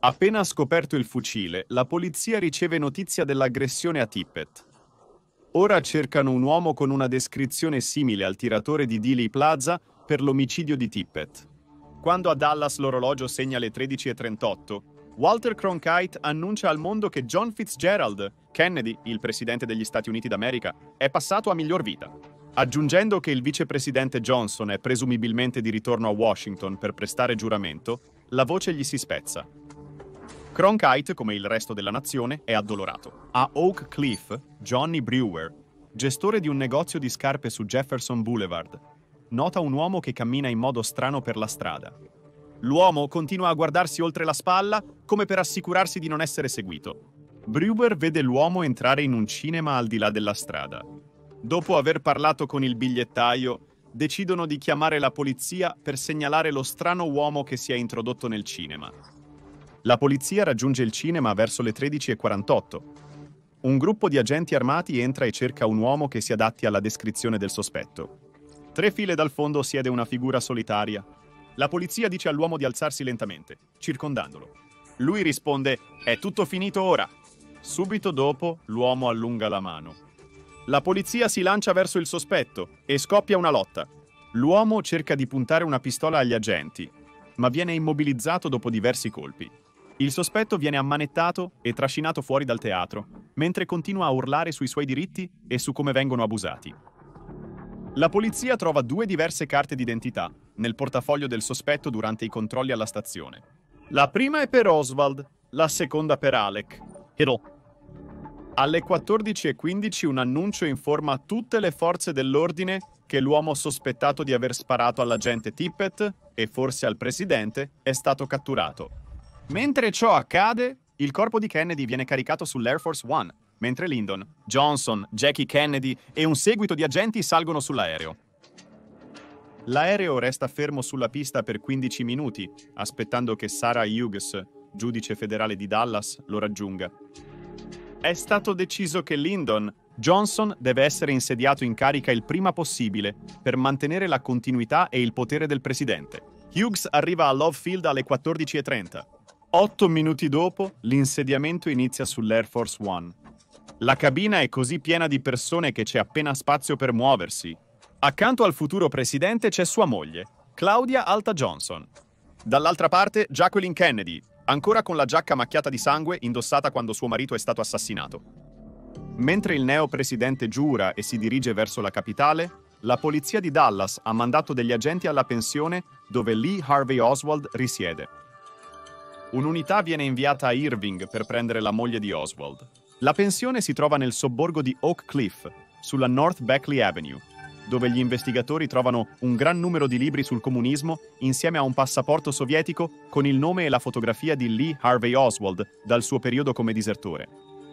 Appena scoperto il fucile, la polizia riceve notizia dell'aggressione a Tippett. Ora cercano un uomo con una descrizione simile al tiratore di Dealey Plaza per l'omicidio di Tippett. Quando a Dallas l'orologio segna le tredici e trentotto, Walter Cronkite annuncia al mondo che John Fitzgerald Kennedy, il presidente degli Stati Uniti d'America, è passato a miglior vita, aggiungendo che il vicepresidente Johnson è presumibilmente di ritorno a Washington per prestare giuramento. La voce gli si spezza. Cronkite, come il resto della nazione, è addolorato. A Oak Cliff, Johnny Brewer, gestore di un negozio di scarpe su Jefferson Boulevard, nota un uomo che cammina in modo strano per la strada. L'uomo continua a guardarsi oltre la spalla come per assicurarsi di non essere seguito. Brewer vede l'uomo entrare in un cinema al di là della strada. Dopo aver parlato con il bigliettaio, decidono di chiamare la polizia per segnalare lo strano uomo che si è introdotto nel cinema. La polizia raggiunge il cinema verso le tredici e quarantotto. Un gruppo di agenti armati entra e cerca un uomo che si adatti alla descrizione del sospetto. Tre file dal fondo siede una figura solitaria. La polizia dice all'uomo di alzarsi lentamente, circondandolo. Lui risponde: «È tutto finito ora». Subito dopo, l'uomo allunga la mano. La polizia si lancia verso il sospetto e scoppia una lotta. L'uomo cerca di puntare una pistola agli agenti, ma viene immobilizzato dopo diversi colpi. Il sospetto viene ammanettato e trascinato fuori dal teatro, mentre continua a urlare sui suoi diritti e su come vengono abusati. La polizia trova due diverse carte d'identità nel portafoglio del sospetto durante i controlli alla stazione. La prima è per Oswald, la seconda per Alec Hittle. Alle quattordici e quindici un annuncio informa tutte le forze dell'ordine che l'uomo sospettato di aver sparato all'agente Tippett e forse al presidente è stato catturato. Mentre ciò accade, il corpo di Kennedy viene caricato sull'Air Force One, mentre Lyndon, Johnson, Jackie Kennedy e un seguito di agenti salgono sull'aereo. L'aereo resta fermo sulla pista per quindici minuti, aspettando che Sarah Hughes, giudice federale di Dallas, lo raggiunga. È stato deciso che Lyndon Johnson deve essere insediato in carica il prima possibile per mantenere la continuità e il potere del presidente. Hughes arriva a Love Field alle quattordici e trenta. Otto minuti dopo, l'insediamento inizia sull'Air Force One. La cabina è così piena di persone che c'è appena spazio per muoversi. Accanto al futuro presidente c'è sua moglie, Claudia Alta Johnson. Dall'altra parte, Jacqueline Kennedy, ancora con la giacca macchiata di sangue indossata quando suo marito è stato assassinato. Mentre il neo-presidente giura e si dirige verso la capitale, la polizia di Dallas ha mandato degli agenti alla pensione dove Lee Harvey Oswald risiede. Un'unità viene inviata a Irving per prendere la moglie di Oswald. La pensione si trova nel sobborgo di Oak Cliff, sulla North Beckley Avenue, dove gli investigatori trovano un gran numero di libri sul comunismo insieme a un passaporto sovietico con il nome e la fotografia di Lee Harvey Oswald dal suo periodo come disertore.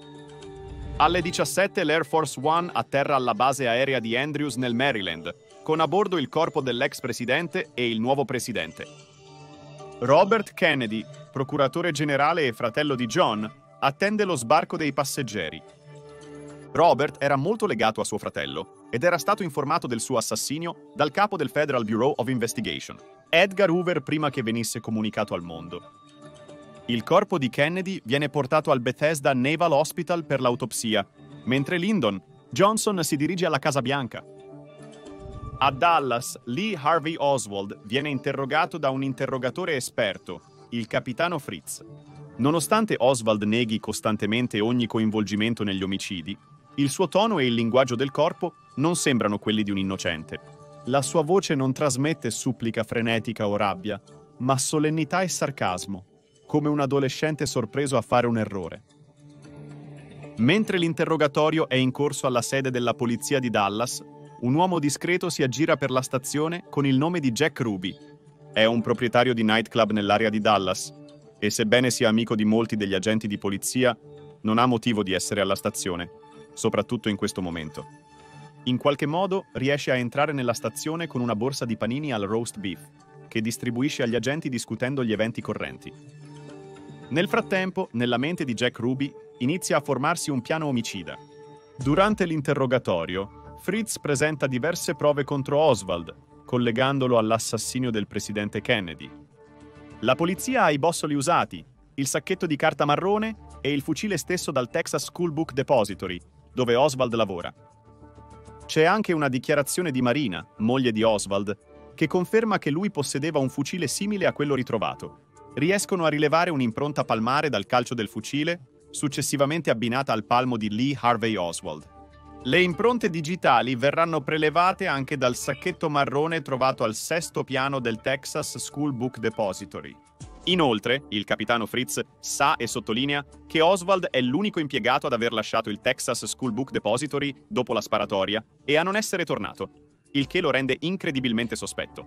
Alle diciassette l'Air Force One atterra alla base aerea di Andrews nel Maryland, con a bordo il corpo dell'ex presidente e il nuovo presidente. Robert Kennedy, procuratore generale e fratello di John, attende lo sbarco dei passeggeri. Robert era molto legato a suo fratello ed era stato informato del suo assassinio dal capo del Federal Bureau of Investigation, Edgar Hoover, prima che venisse comunicato al mondo. Il corpo di Kennedy viene portato al Bethesda Naval Hospital per l'autopsia, mentre Lyndon Johnson si dirige alla Casa Bianca. A Dallas, Lee Harvey Oswald viene interrogato da un interrogatore esperto, il capitano Fritz. Nonostante Oswald neghi costantemente ogni coinvolgimento negli omicidi, il suo tono e il linguaggio del corpo non sembrano quelli di un innocente. La sua voce non trasmette supplica frenetica o rabbia, ma solennità e sarcasmo, come un adolescente sorpreso a fare un errore. Mentre l'interrogatorio è in corso alla sede della polizia di Dallas, un uomo discreto si aggira per la stazione con il nome di Jack Ruby. È un proprietario di nightclub nell'area di Dallas e, sebbene sia amico di molti degli agenti di polizia, non ha motivo di essere alla stazione, soprattutto in questo momento. In qualche modo riesce a entrare nella stazione con una borsa di panini al roast beef, che distribuisce agli agenti discutendo gli eventi correnti. Nel frattempo, nella mente di Jack Ruby inizia a formarsi un piano omicida. Durante l'interrogatorio, Fritz presenta diverse prove contro Oswald, collegandolo all'assassinio del presidente Kennedy. La polizia ha i bossoli usati, il sacchetto di carta marrone e il fucile stesso dal Texas School Book Depository, dove Oswald lavora. C'è anche una dichiarazione di Marina, moglie di Oswald, che conferma che lui possedeva un fucile simile a quello ritrovato. Riescono a rilevare un'impronta palmare dal calcio del fucile, successivamente abbinata al palmo di Lee Harvey Oswald. Le impronte digitali verranno prelevate anche dal sacchetto marrone trovato al sesto piano del Texas School Book Depository. Inoltre, il capitano Fritz sa e sottolinea che Oswald è l'unico impiegato ad aver lasciato il Texas School Book Depository dopo la sparatoria e a non essere tornato, il che lo rende incredibilmente sospetto.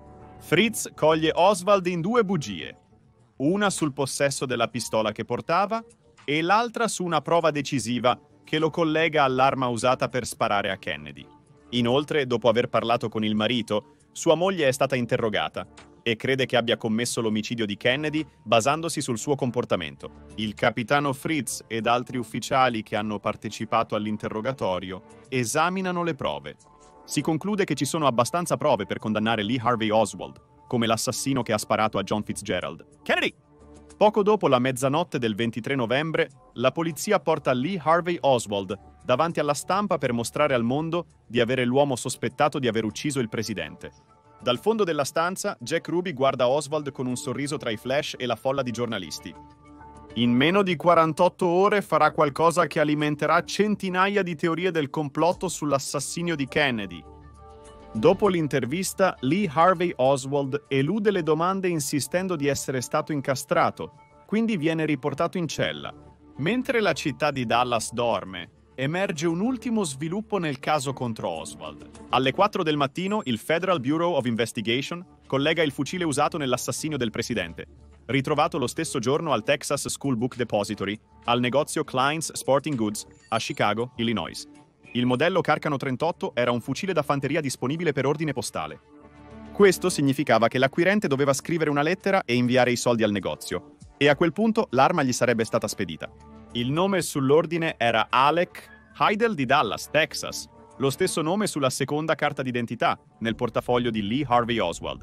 Fritz coglie Oswald in due bugie, una sul possesso della pistola che portava e l'altra su una prova decisiva che lo collega all'arma usata per sparare a Kennedy. Inoltre, dopo aver parlato con il marito, sua moglie è stata interrogata e crede che abbia commesso l'omicidio di Kennedy basandosi sul suo comportamento. Il capitano Fritz ed altri ufficiali che hanno partecipato all'interrogatorio esaminano le prove. Si conclude che ci sono abbastanza prove per condannare Lee Harvey Oswald come l'assassino che ha sparato a John Fitzgerald. Kennedy! Poco dopo la mezzanotte del ventitré novembre, la polizia porta Lee Harvey Oswald davanti alla stampa per mostrare al mondo di avere l'uomo sospettato di aver ucciso il presidente. Dal fondo della stanza, Jack Ruby guarda Oswald con un sorriso tra i flash e la folla di giornalisti. In meno di quarantotto ore farà qualcosa che alimenterà centinaia di teorie del complotto sull'assassinio di Kennedy. Dopo l'intervista, Lee Harvey Oswald elude le domande insistendo di essere stato incastrato, quindi viene riportato in cella. Mentre la città di Dallas dorme, emerge un ultimo sviluppo nel caso contro Oswald. Alle quattro del mattino, il Federal Bureau of Investigation collega il fucile usato nell'assassinio del presidente, ritrovato lo stesso giorno al Texas School Book Depository, al negozio Klein's Sporting Goods a Chicago, Illinois. Il modello Carcano trentotto era un fucile da fanteria disponibile per ordine postale. Questo significava che l'acquirente doveva scrivere una lettera e inviare i soldi al negozio, e a quel punto l'arma gli sarebbe stata spedita. Il nome sull'ordine era Alec Heidel di Dallas, Texas, lo stesso nome sulla seconda carta d'identità, nel portafoglio di Lee Harvey Oswald.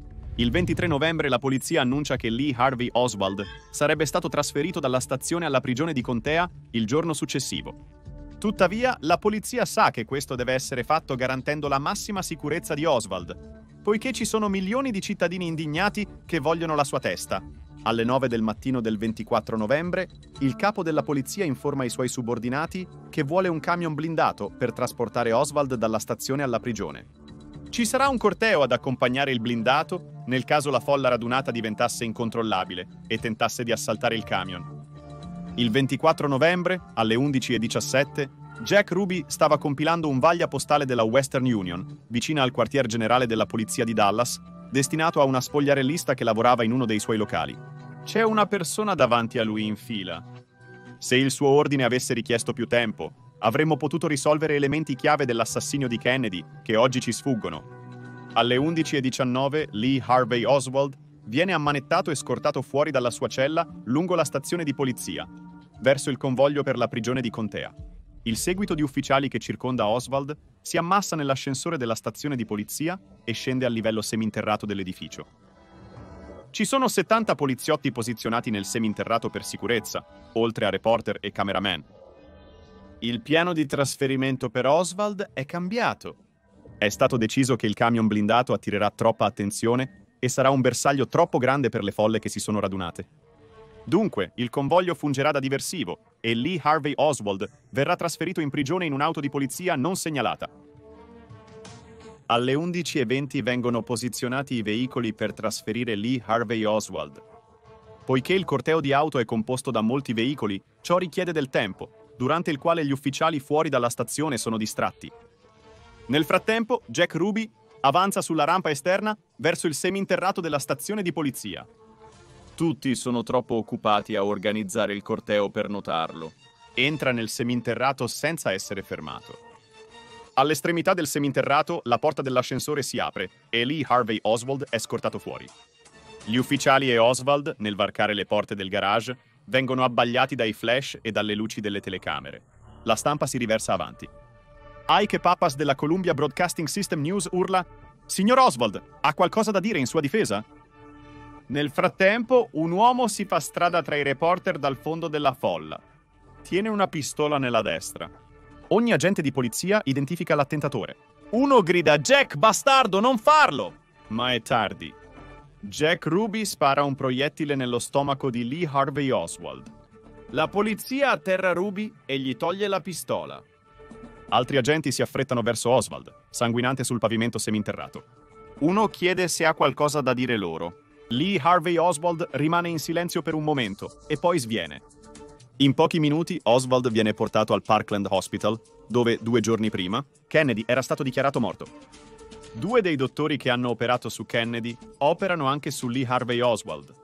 Il ventitré novembre la polizia annuncia che Lee Harvey Oswald sarebbe stato trasferito dalla stazione alla prigione di Contea il giorno successivo. Tuttavia, la polizia sa che questo deve essere fatto garantendo la massima sicurezza di Oswald, poiché ci sono milioni di cittadini indignati che vogliono la sua testa. Alle nove del mattino del ventiquattro novembre, il capo della polizia informa i suoi subordinati che vuole un camion blindato per trasportare Oswald dalla stazione alla prigione. Ci sarà un corteo ad accompagnare il blindato nel caso la folla radunata diventasse incontrollabile e tentasse di assaltare il camion. Il ventiquattro novembre, alle undici e diciassette, Jack Ruby stava compilando un vaglia postale della Western Union, vicina al quartier generale della polizia di Dallas, destinato a una spogliarellista che lavorava in uno dei suoi locali. C'è una persona davanti a lui in fila. Se il suo ordine avesse richiesto più tempo, avremmo potuto risolvere elementi chiave dell'assassinio di Kennedy, che oggi ci sfuggono. Alle undici e diciannove, Lee Harvey Oswald viene ammanettato e scortato fuori dalla sua cella lungo la stazione di polizia, verso il convoglio per la prigione di Contea. Il seguito di ufficiali che circonda Oswald si ammassa nell'ascensore della stazione di polizia e scende al livello seminterrato dell'edificio. Ci sono settanta poliziotti posizionati nel seminterrato per sicurezza, oltre a reporter e cameraman. Il piano di trasferimento per Oswald è cambiato. È stato deciso che il camion blindato attirerà troppa attenzione e sarà un bersaglio troppo grande per le folle che si sono radunate. Dunque, il convoglio fungerà da diversivo e Lee Harvey Oswald verrà trasferito in prigione in un'auto di polizia non segnalata. Alle undici e venti vengono posizionati i veicoli per trasferire Lee Harvey Oswald. Poiché il corteo di auto è composto da molti veicoli, ciò richiede del tempo, durante il quale gli ufficiali fuori dalla stazione sono distratti. Nel frattempo, Jack Ruby avanza sulla rampa esterna verso il seminterrato della stazione di polizia. Tutti sono troppo occupati a organizzare il corteo per notarlo. Entra nel seminterrato senza essere fermato. All'estremità del seminterrato, la porta dell'ascensore si apre e Lee Harvey Oswald è scortato fuori. Gli ufficiali e Oswald, nel varcare le porte del garage, vengono abbagliati dai flash e dalle luci delle telecamere. La stampa si riversa avanti. Ike Pappas della Columbia Broadcasting System News urla: «Signor Oswald, ha qualcosa da dire in sua difesa?» Nel frattempo, un uomo si fa strada tra i reporter dal fondo della folla. Tiene una pistola nella destra. Ogni agente di polizia identifica l'attentatore. Uno grida «Jack, bastardo, non farlo!» Ma è tardi. Jack Ruby spara un proiettile nello stomaco di Lee Harvey Oswald. La polizia atterra Ruby e gli toglie la pistola. Altri agenti si affrettano verso Oswald, sanguinante sul pavimento seminterrato. Uno chiede se ha qualcosa da dire loro. Lee Harvey Oswald rimane in silenzio per un momento e poi sviene. In pochi minuti Oswald viene portato al Parkland Hospital, dove due giorni prima Kennedy era stato dichiarato morto. Due dei dottori che hanno operato su Kennedy operano anche su Lee Harvey Oswald.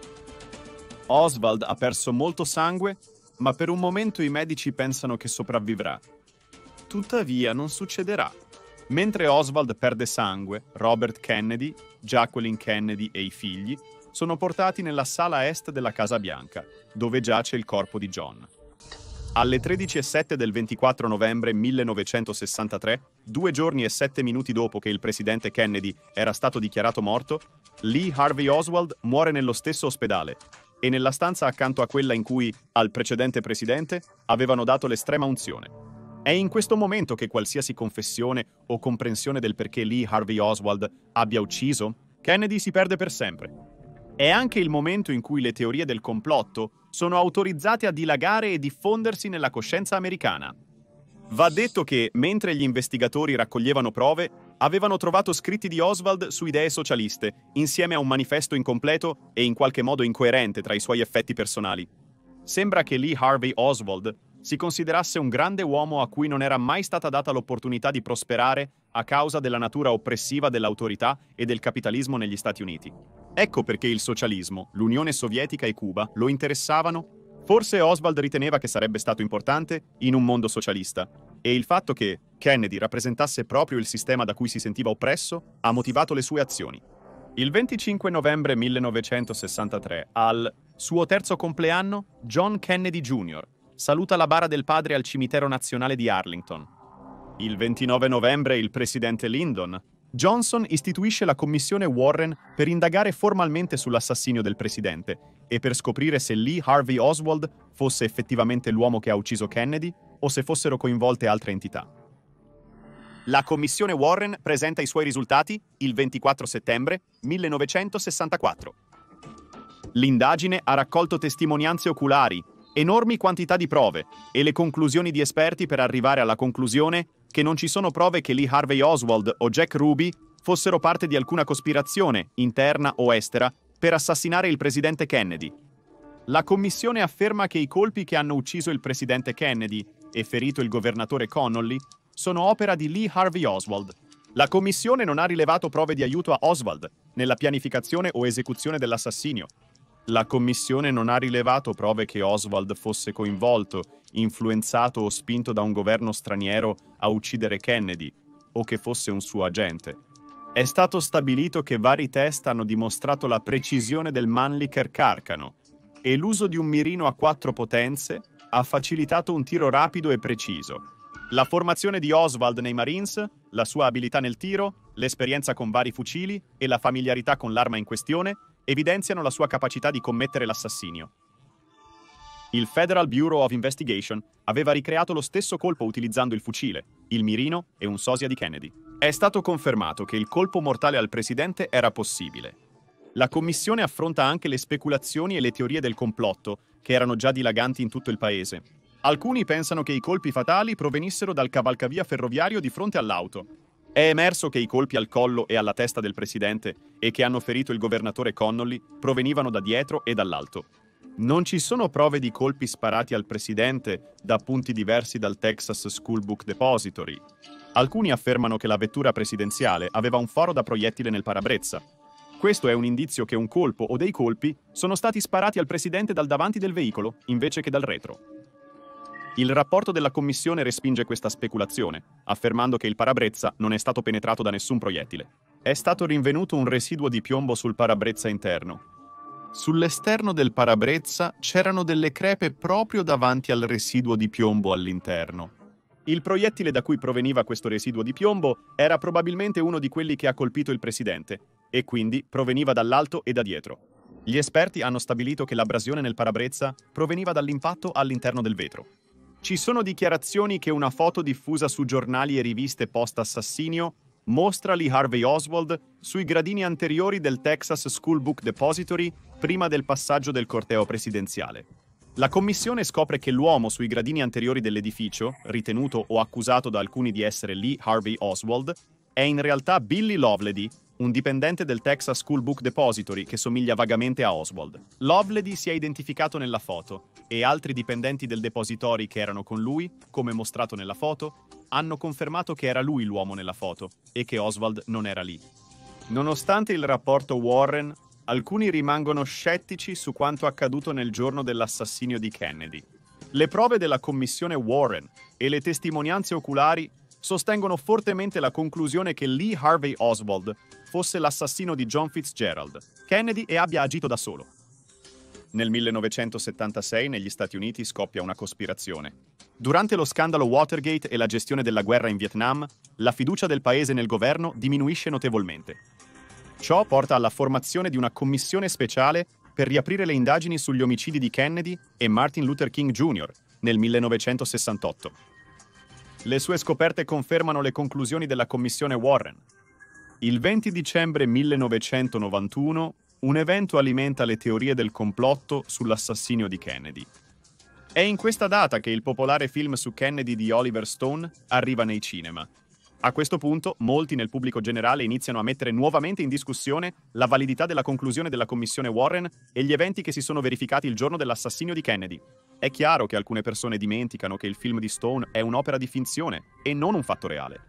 Oswald ha perso molto sangue, ma per un momento i medici pensano che sopravvivrà. Tuttavia non succederà. Mentre Oswald perde sangue, Robert Kennedy, Jacqueline Kennedy e i figli sono portati nella sala est della Casa Bianca, dove giace il corpo di John. Alle tredici e sette del ventiquattro novembre millenovecentosessantatré, due giorni e sette minuti dopo che il presidente Kennedy era stato dichiarato morto, Lee Harvey Oswald muore nello stesso ospedale e nella stanza accanto a quella in cui, al precedente presidente, avevano dato l'estrema unzione. È in questo momento che qualsiasi confessione o comprensione del perché Lee Harvey Oswald abbia ucciso Kennedy si perde per sempre. È anche il momento in cui le teorie del complotto sono autorizzate a dilagare e diffondersi nella coscienza americana. Va detto che, mentre gli investigatori raccoglievano prove, avevano trovato scritti di Oswald su idee socialiste, insieme a un manifesto incompleto e in qualche modo incoerente tra i suoi effetti personali. Sembra che Lee Harvey Oswald si considerasse un grande uomo a cui non era mai stata data l'opportunità di prosperare a causa della natura oppressiva dell'autorità e del capitalismo negli Stati Uniti. Ecco perché il socialismo, l'Unione Sovietica e Cuba lo interessavano. Forse Oswald riteneva che sarebbe stato importante in un mondo socialista, e il fatto che Kennedy rappresentasse proprio il sistema da cui si sentiva oppresso ha motivato le sue azioni. Il venticinque novembre millenovecentosessantatré, al suo terzo compleanno, John Kennedy Junior saluta la bara del padre al cimitero nazionale di Arlington. Il ventinove novembre il presidente Lyndon Johnson istituisce la commissione Warren per indagare formalmente sull'assassinio del presidente e per scoprire se Lee Harvey Oswald fosse effettivamente l'uomo che ha ucciso Kennedy o se fossero coinvolte altre entità. La commissione Warren presenta i suoi risultati il ventiquattro settembre millenovecentosessantaquattro. L'indagine ha raccolto testimonianze oculari, enormi quantità di prove e le conclusioni di esperti per arrivare alla conclusione che non ci sono prove che Lee Harvey Oswald o Jack Ruby fossero parte di alcuna cospirazione, interna o estera, per assassinare il presidente Kennedy. La commissione afferma che i colpi che hanno ucciso il presidente Kennedy e ferito il governatore Connolly sono opera di Lee Harvey Oswald. La commissione non ha rilevato prove di aiuto a Oswald nella pianificazione o esecuzione dell'assassinio. La commissione non ha rilevato prove che Oswald fosse coinvolto, influenzato o spinto da un governo straniero a uccidere Kennedy, o che fosse un suo agente. È stato stabilito che vari test hanno dimostrato la precisione del Mannlicher Carcano e l'uso di un mirino a quattro potenze ha facilitato un tiro rapido e preciso. La formazione di Oswald nei Marines, la sua abilità nel tiro, l'esperienza con vari fucili e la familiarità con l'arma in questione evidenziano la sua capacità di commettere l'assassinio. Il Federal Bureau of Investigation aveva ricreato lo stesso colpo utilizzando il fucile, il mirino e un sosia di Kennedy. È stato confermato che il colpo mortale al presidente era possibile. La commissione affronta anche le speculazioni e le teorie del complotto, che erano già dilaganti in tutto il paese. Alcuni pensano che i colpi fatali provenissero dal cavalcavia ferroviario di fronte all'auto. È emerso che i colpi al collo e alla testa del presidente e che hanno ferito il governatore Connolly provenivano da dietro e dall'alto. Non ci sono prove di colpi sparati al presidente da punti diversi dal Texas School Book Depository. Alcuni affermano che la vettura presidenziale aveva un foro da proiettile nel parabrezza. Questo è un indizio che un colpo o dei colpi sono stati sparati al presidente dal davanti del veicolo invece che dal retro. Il rapporto della commissione respinge questa speculazione, affermando che il parabrezza non è stato penetrato da nessun proiettile. È stato rinvenuto un residuo di piombo sul parabrezza interno. Sull'esterno del parabrezza c'erano delle crepe proprio davanti al residuo di piombo all'interno. Il proiettile da cui proveniva questo residuo di piombo era probabilmente uno di quelli che ha colpito il presidente, e quindi proveniva dall'alto e da dietro. Gli esperti hanno stabilito che l'abrasione nel parabrezza proveniva dall'impatto all'interno del vetro. Ci sono dichiarazioni che una foto diffusa su giornali e riviste post-assassinio mostra Lee Harvey Oswald sui gradini anteriori del Texas School Book Depository prima del passaggio del corteo presidenziale. La commissione scopre che l'uomo sui gradini anteriori dell'edificio, ritenuto o accusato da alcuni di essere Lee Harvey Oswald, è in realtà Billy Lovelady, un dipendente del Texas School Book Depository che somiglia vagamente a Oswald. Lovelady si è identificato nella foto e altri dipendenti del depository che erano con lui, come mostrato nella foto, hanno confermato che era lui l'uomo nella foto e che Oswald non era lì. Nonostante il rapporto Warren, alcuni rimangono scettici su quanto accaduto nel giorno dell'assassinio di Kennedy. Le prove della commissione Warren e le testimonianze oculari sostengono fortemente la conclusione che Lee Harvey Oswald fosse l'assassino di John Fitzgerald Kennedy e abbia agito da solo. Nel millenovecentosettantasei negli Stati Uniti scoppia una cospirazione. Durante lo scandalo Watergate e la gestione della guerra in Vietnam, la fiducia del paese nel governo diminuisce notevolmente. Ciò porta alla formazione di una commissione speciale per riaprire le indagini sugli omicidi di Kennedy e Martin Luther King Junior nel millenovecentosessantotto. Le sue scoperte confermano le conclusioni della commissione Warren. Il venti dicembre millenovecentonovantuno un evento alimenta le teorie del complotto sull'assassinio di Kennedy. È in questa data che il popolare film su Kennedy di Oliver Stone arriva nei cinema. A questo punto, molti nel pubblico generale iniziano a mettere nuovamente in discussione la validità della conclusione della commissione Warren e gli eventi che si sono verificati il giorno dell'assassinio di Kennedy. È chiaro che alcune persone dimenticano che il film di Stone è un'opera di finzione e non un fatto reale.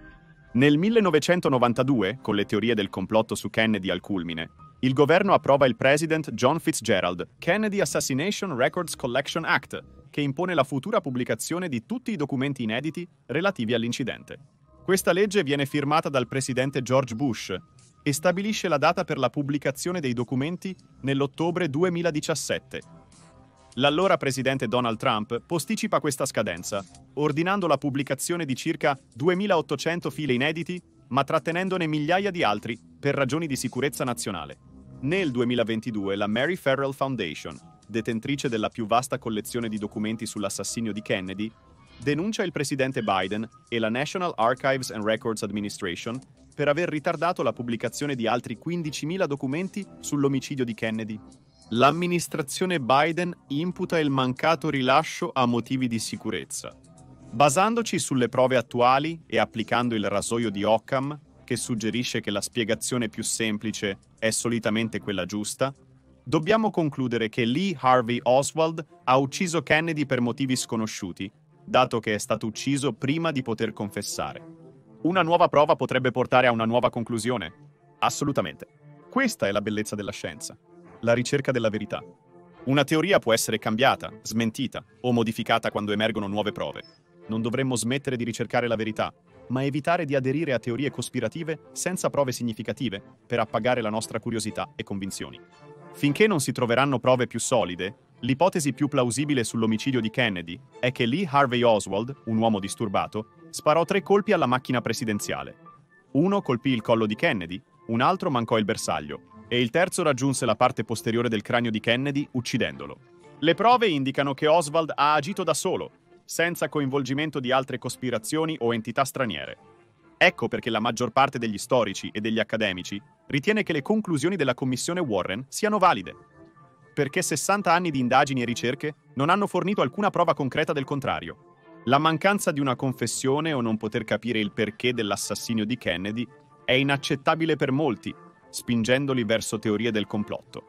Nel millenovecentonovantadue, con le teorie del complotto su Kennedy al culmine, il governo approva il President John Fitzgerald Kennedy Assassination Records Collection Act, che impone la futura pubblicazione di tutti i documenti inediti relativi all'incidente. Questa legge viene firmata dal presidente George Bush e stabilisce la data per la pubblicazione dei documenti nell'ottobre duemiladiciassette. L'allora presidente Donald Trump posticipa questa scadenza, ordinando la pubblicazione di circa duemilaottocento file inediti, ma trattenendone migliaia di altri per ragioni di sicurezza nazionale. Nel duemilaventidue la Mary Ferrell Foundation, detentrice della più vasta collezione di documenti sull'assassinio di Kennedy, denuncia il presidente Biden e la National Archives and Records Administration per aver ritardato la pubblicazione di altri quindicimila documenti sull'omicidio di Kennedy. L'amministrazione Biden imputa il mancato rilascio a motivi di sicurezza. Basandoci sulle prove attuali e applicando il rasoio di Occam, che suggerisce che la spiegazione più semplice è solitamente quella giusta, dobbiamo concludere che Lee Harvey Oswald ha ucciso Kennedy per motivi sconosciuti, dato che è stato ucciso prima di poter confessare. Una nuova prova potrebbe portare a una nuova conclusione? Assolutamente. Questa è la bellezza della scienza, la ricerca della verità. Una teoria può essere cambiata, smentita o modificata quando emergono nuove prove. Non dovremmo smettere di ricercare la verità, ma evitare di aderire a teorie cospirative senza prove significative per appagare la nostra curiosità e convinzioni. Finché non si troveranno prove più solide, l'ipotesi più plausibile sull'omicidio di Kennedy è che Lee Harvey Oswald, un uomo disturbato, sparò tre colpi alla macchina presidenziale. Uno colpì il collo di Kennedy, un altro mancò il bersaglio e il terzo raggiunse la parte posteriore del cranio di Kennedy uccidendolo. Le prove indicano che Oswald ha agito da solo, senza coinvolgimento di altre cospirazioni o entità straniere. Ecco perché la maggior parte degli storici e degli accademici ritiene che le conclusioni della commissione Warren siano valide, perché sessanta anni di indagini e ricerche non hanno fornito alcuna prova concreta del contrario. La mancanza di una confessione o non poter capire il perché dell'assassinio di Kennedy è inaccettabile per molti, spingendoli verso teorie del complotto.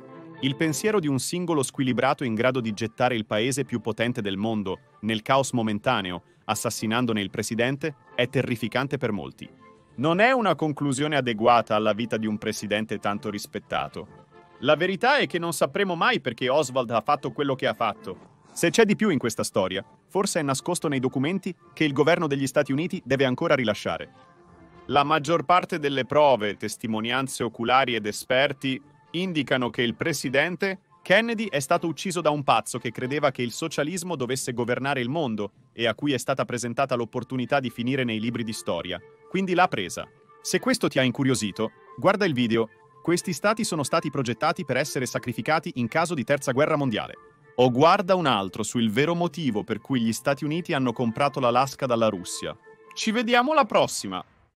Il pensiero di un singolo squilibrato in grado di gettare il paese più potente del mondo nel caos momentaneo, assassinandone il presidente, è terrificante per molti. Non è una conclusione adeguata alla vita di un presidente tanto rispettato. La verità è che non sapremo mai perché Oswald ha fatto quello che ha fatto. Se c'è di più in questa storia, forse è nascosto nei documenti che il governo degli Stati Uniti deve ancora rilasciare. La maggior parte delle prove, testimonianze oculari ed esperti indicano che il presidente Kennedy è stato ucciso da un pazzo che credeva che il socialismo dovesse governare il mondo e a cui è stata presentata l'opportunità di finire nei libri di storia. Quindi l'ha presa. Se questo ti ha incuriosito, guarda il video Questi stati sono stati progettati per essere sacrificati in caso di terza guerra mondiale. O guarda un altro sul vero motivo per cui gli Stati Uniti hanno comprato l'Alaska dalla Russia. Ci vediamo alla prossima!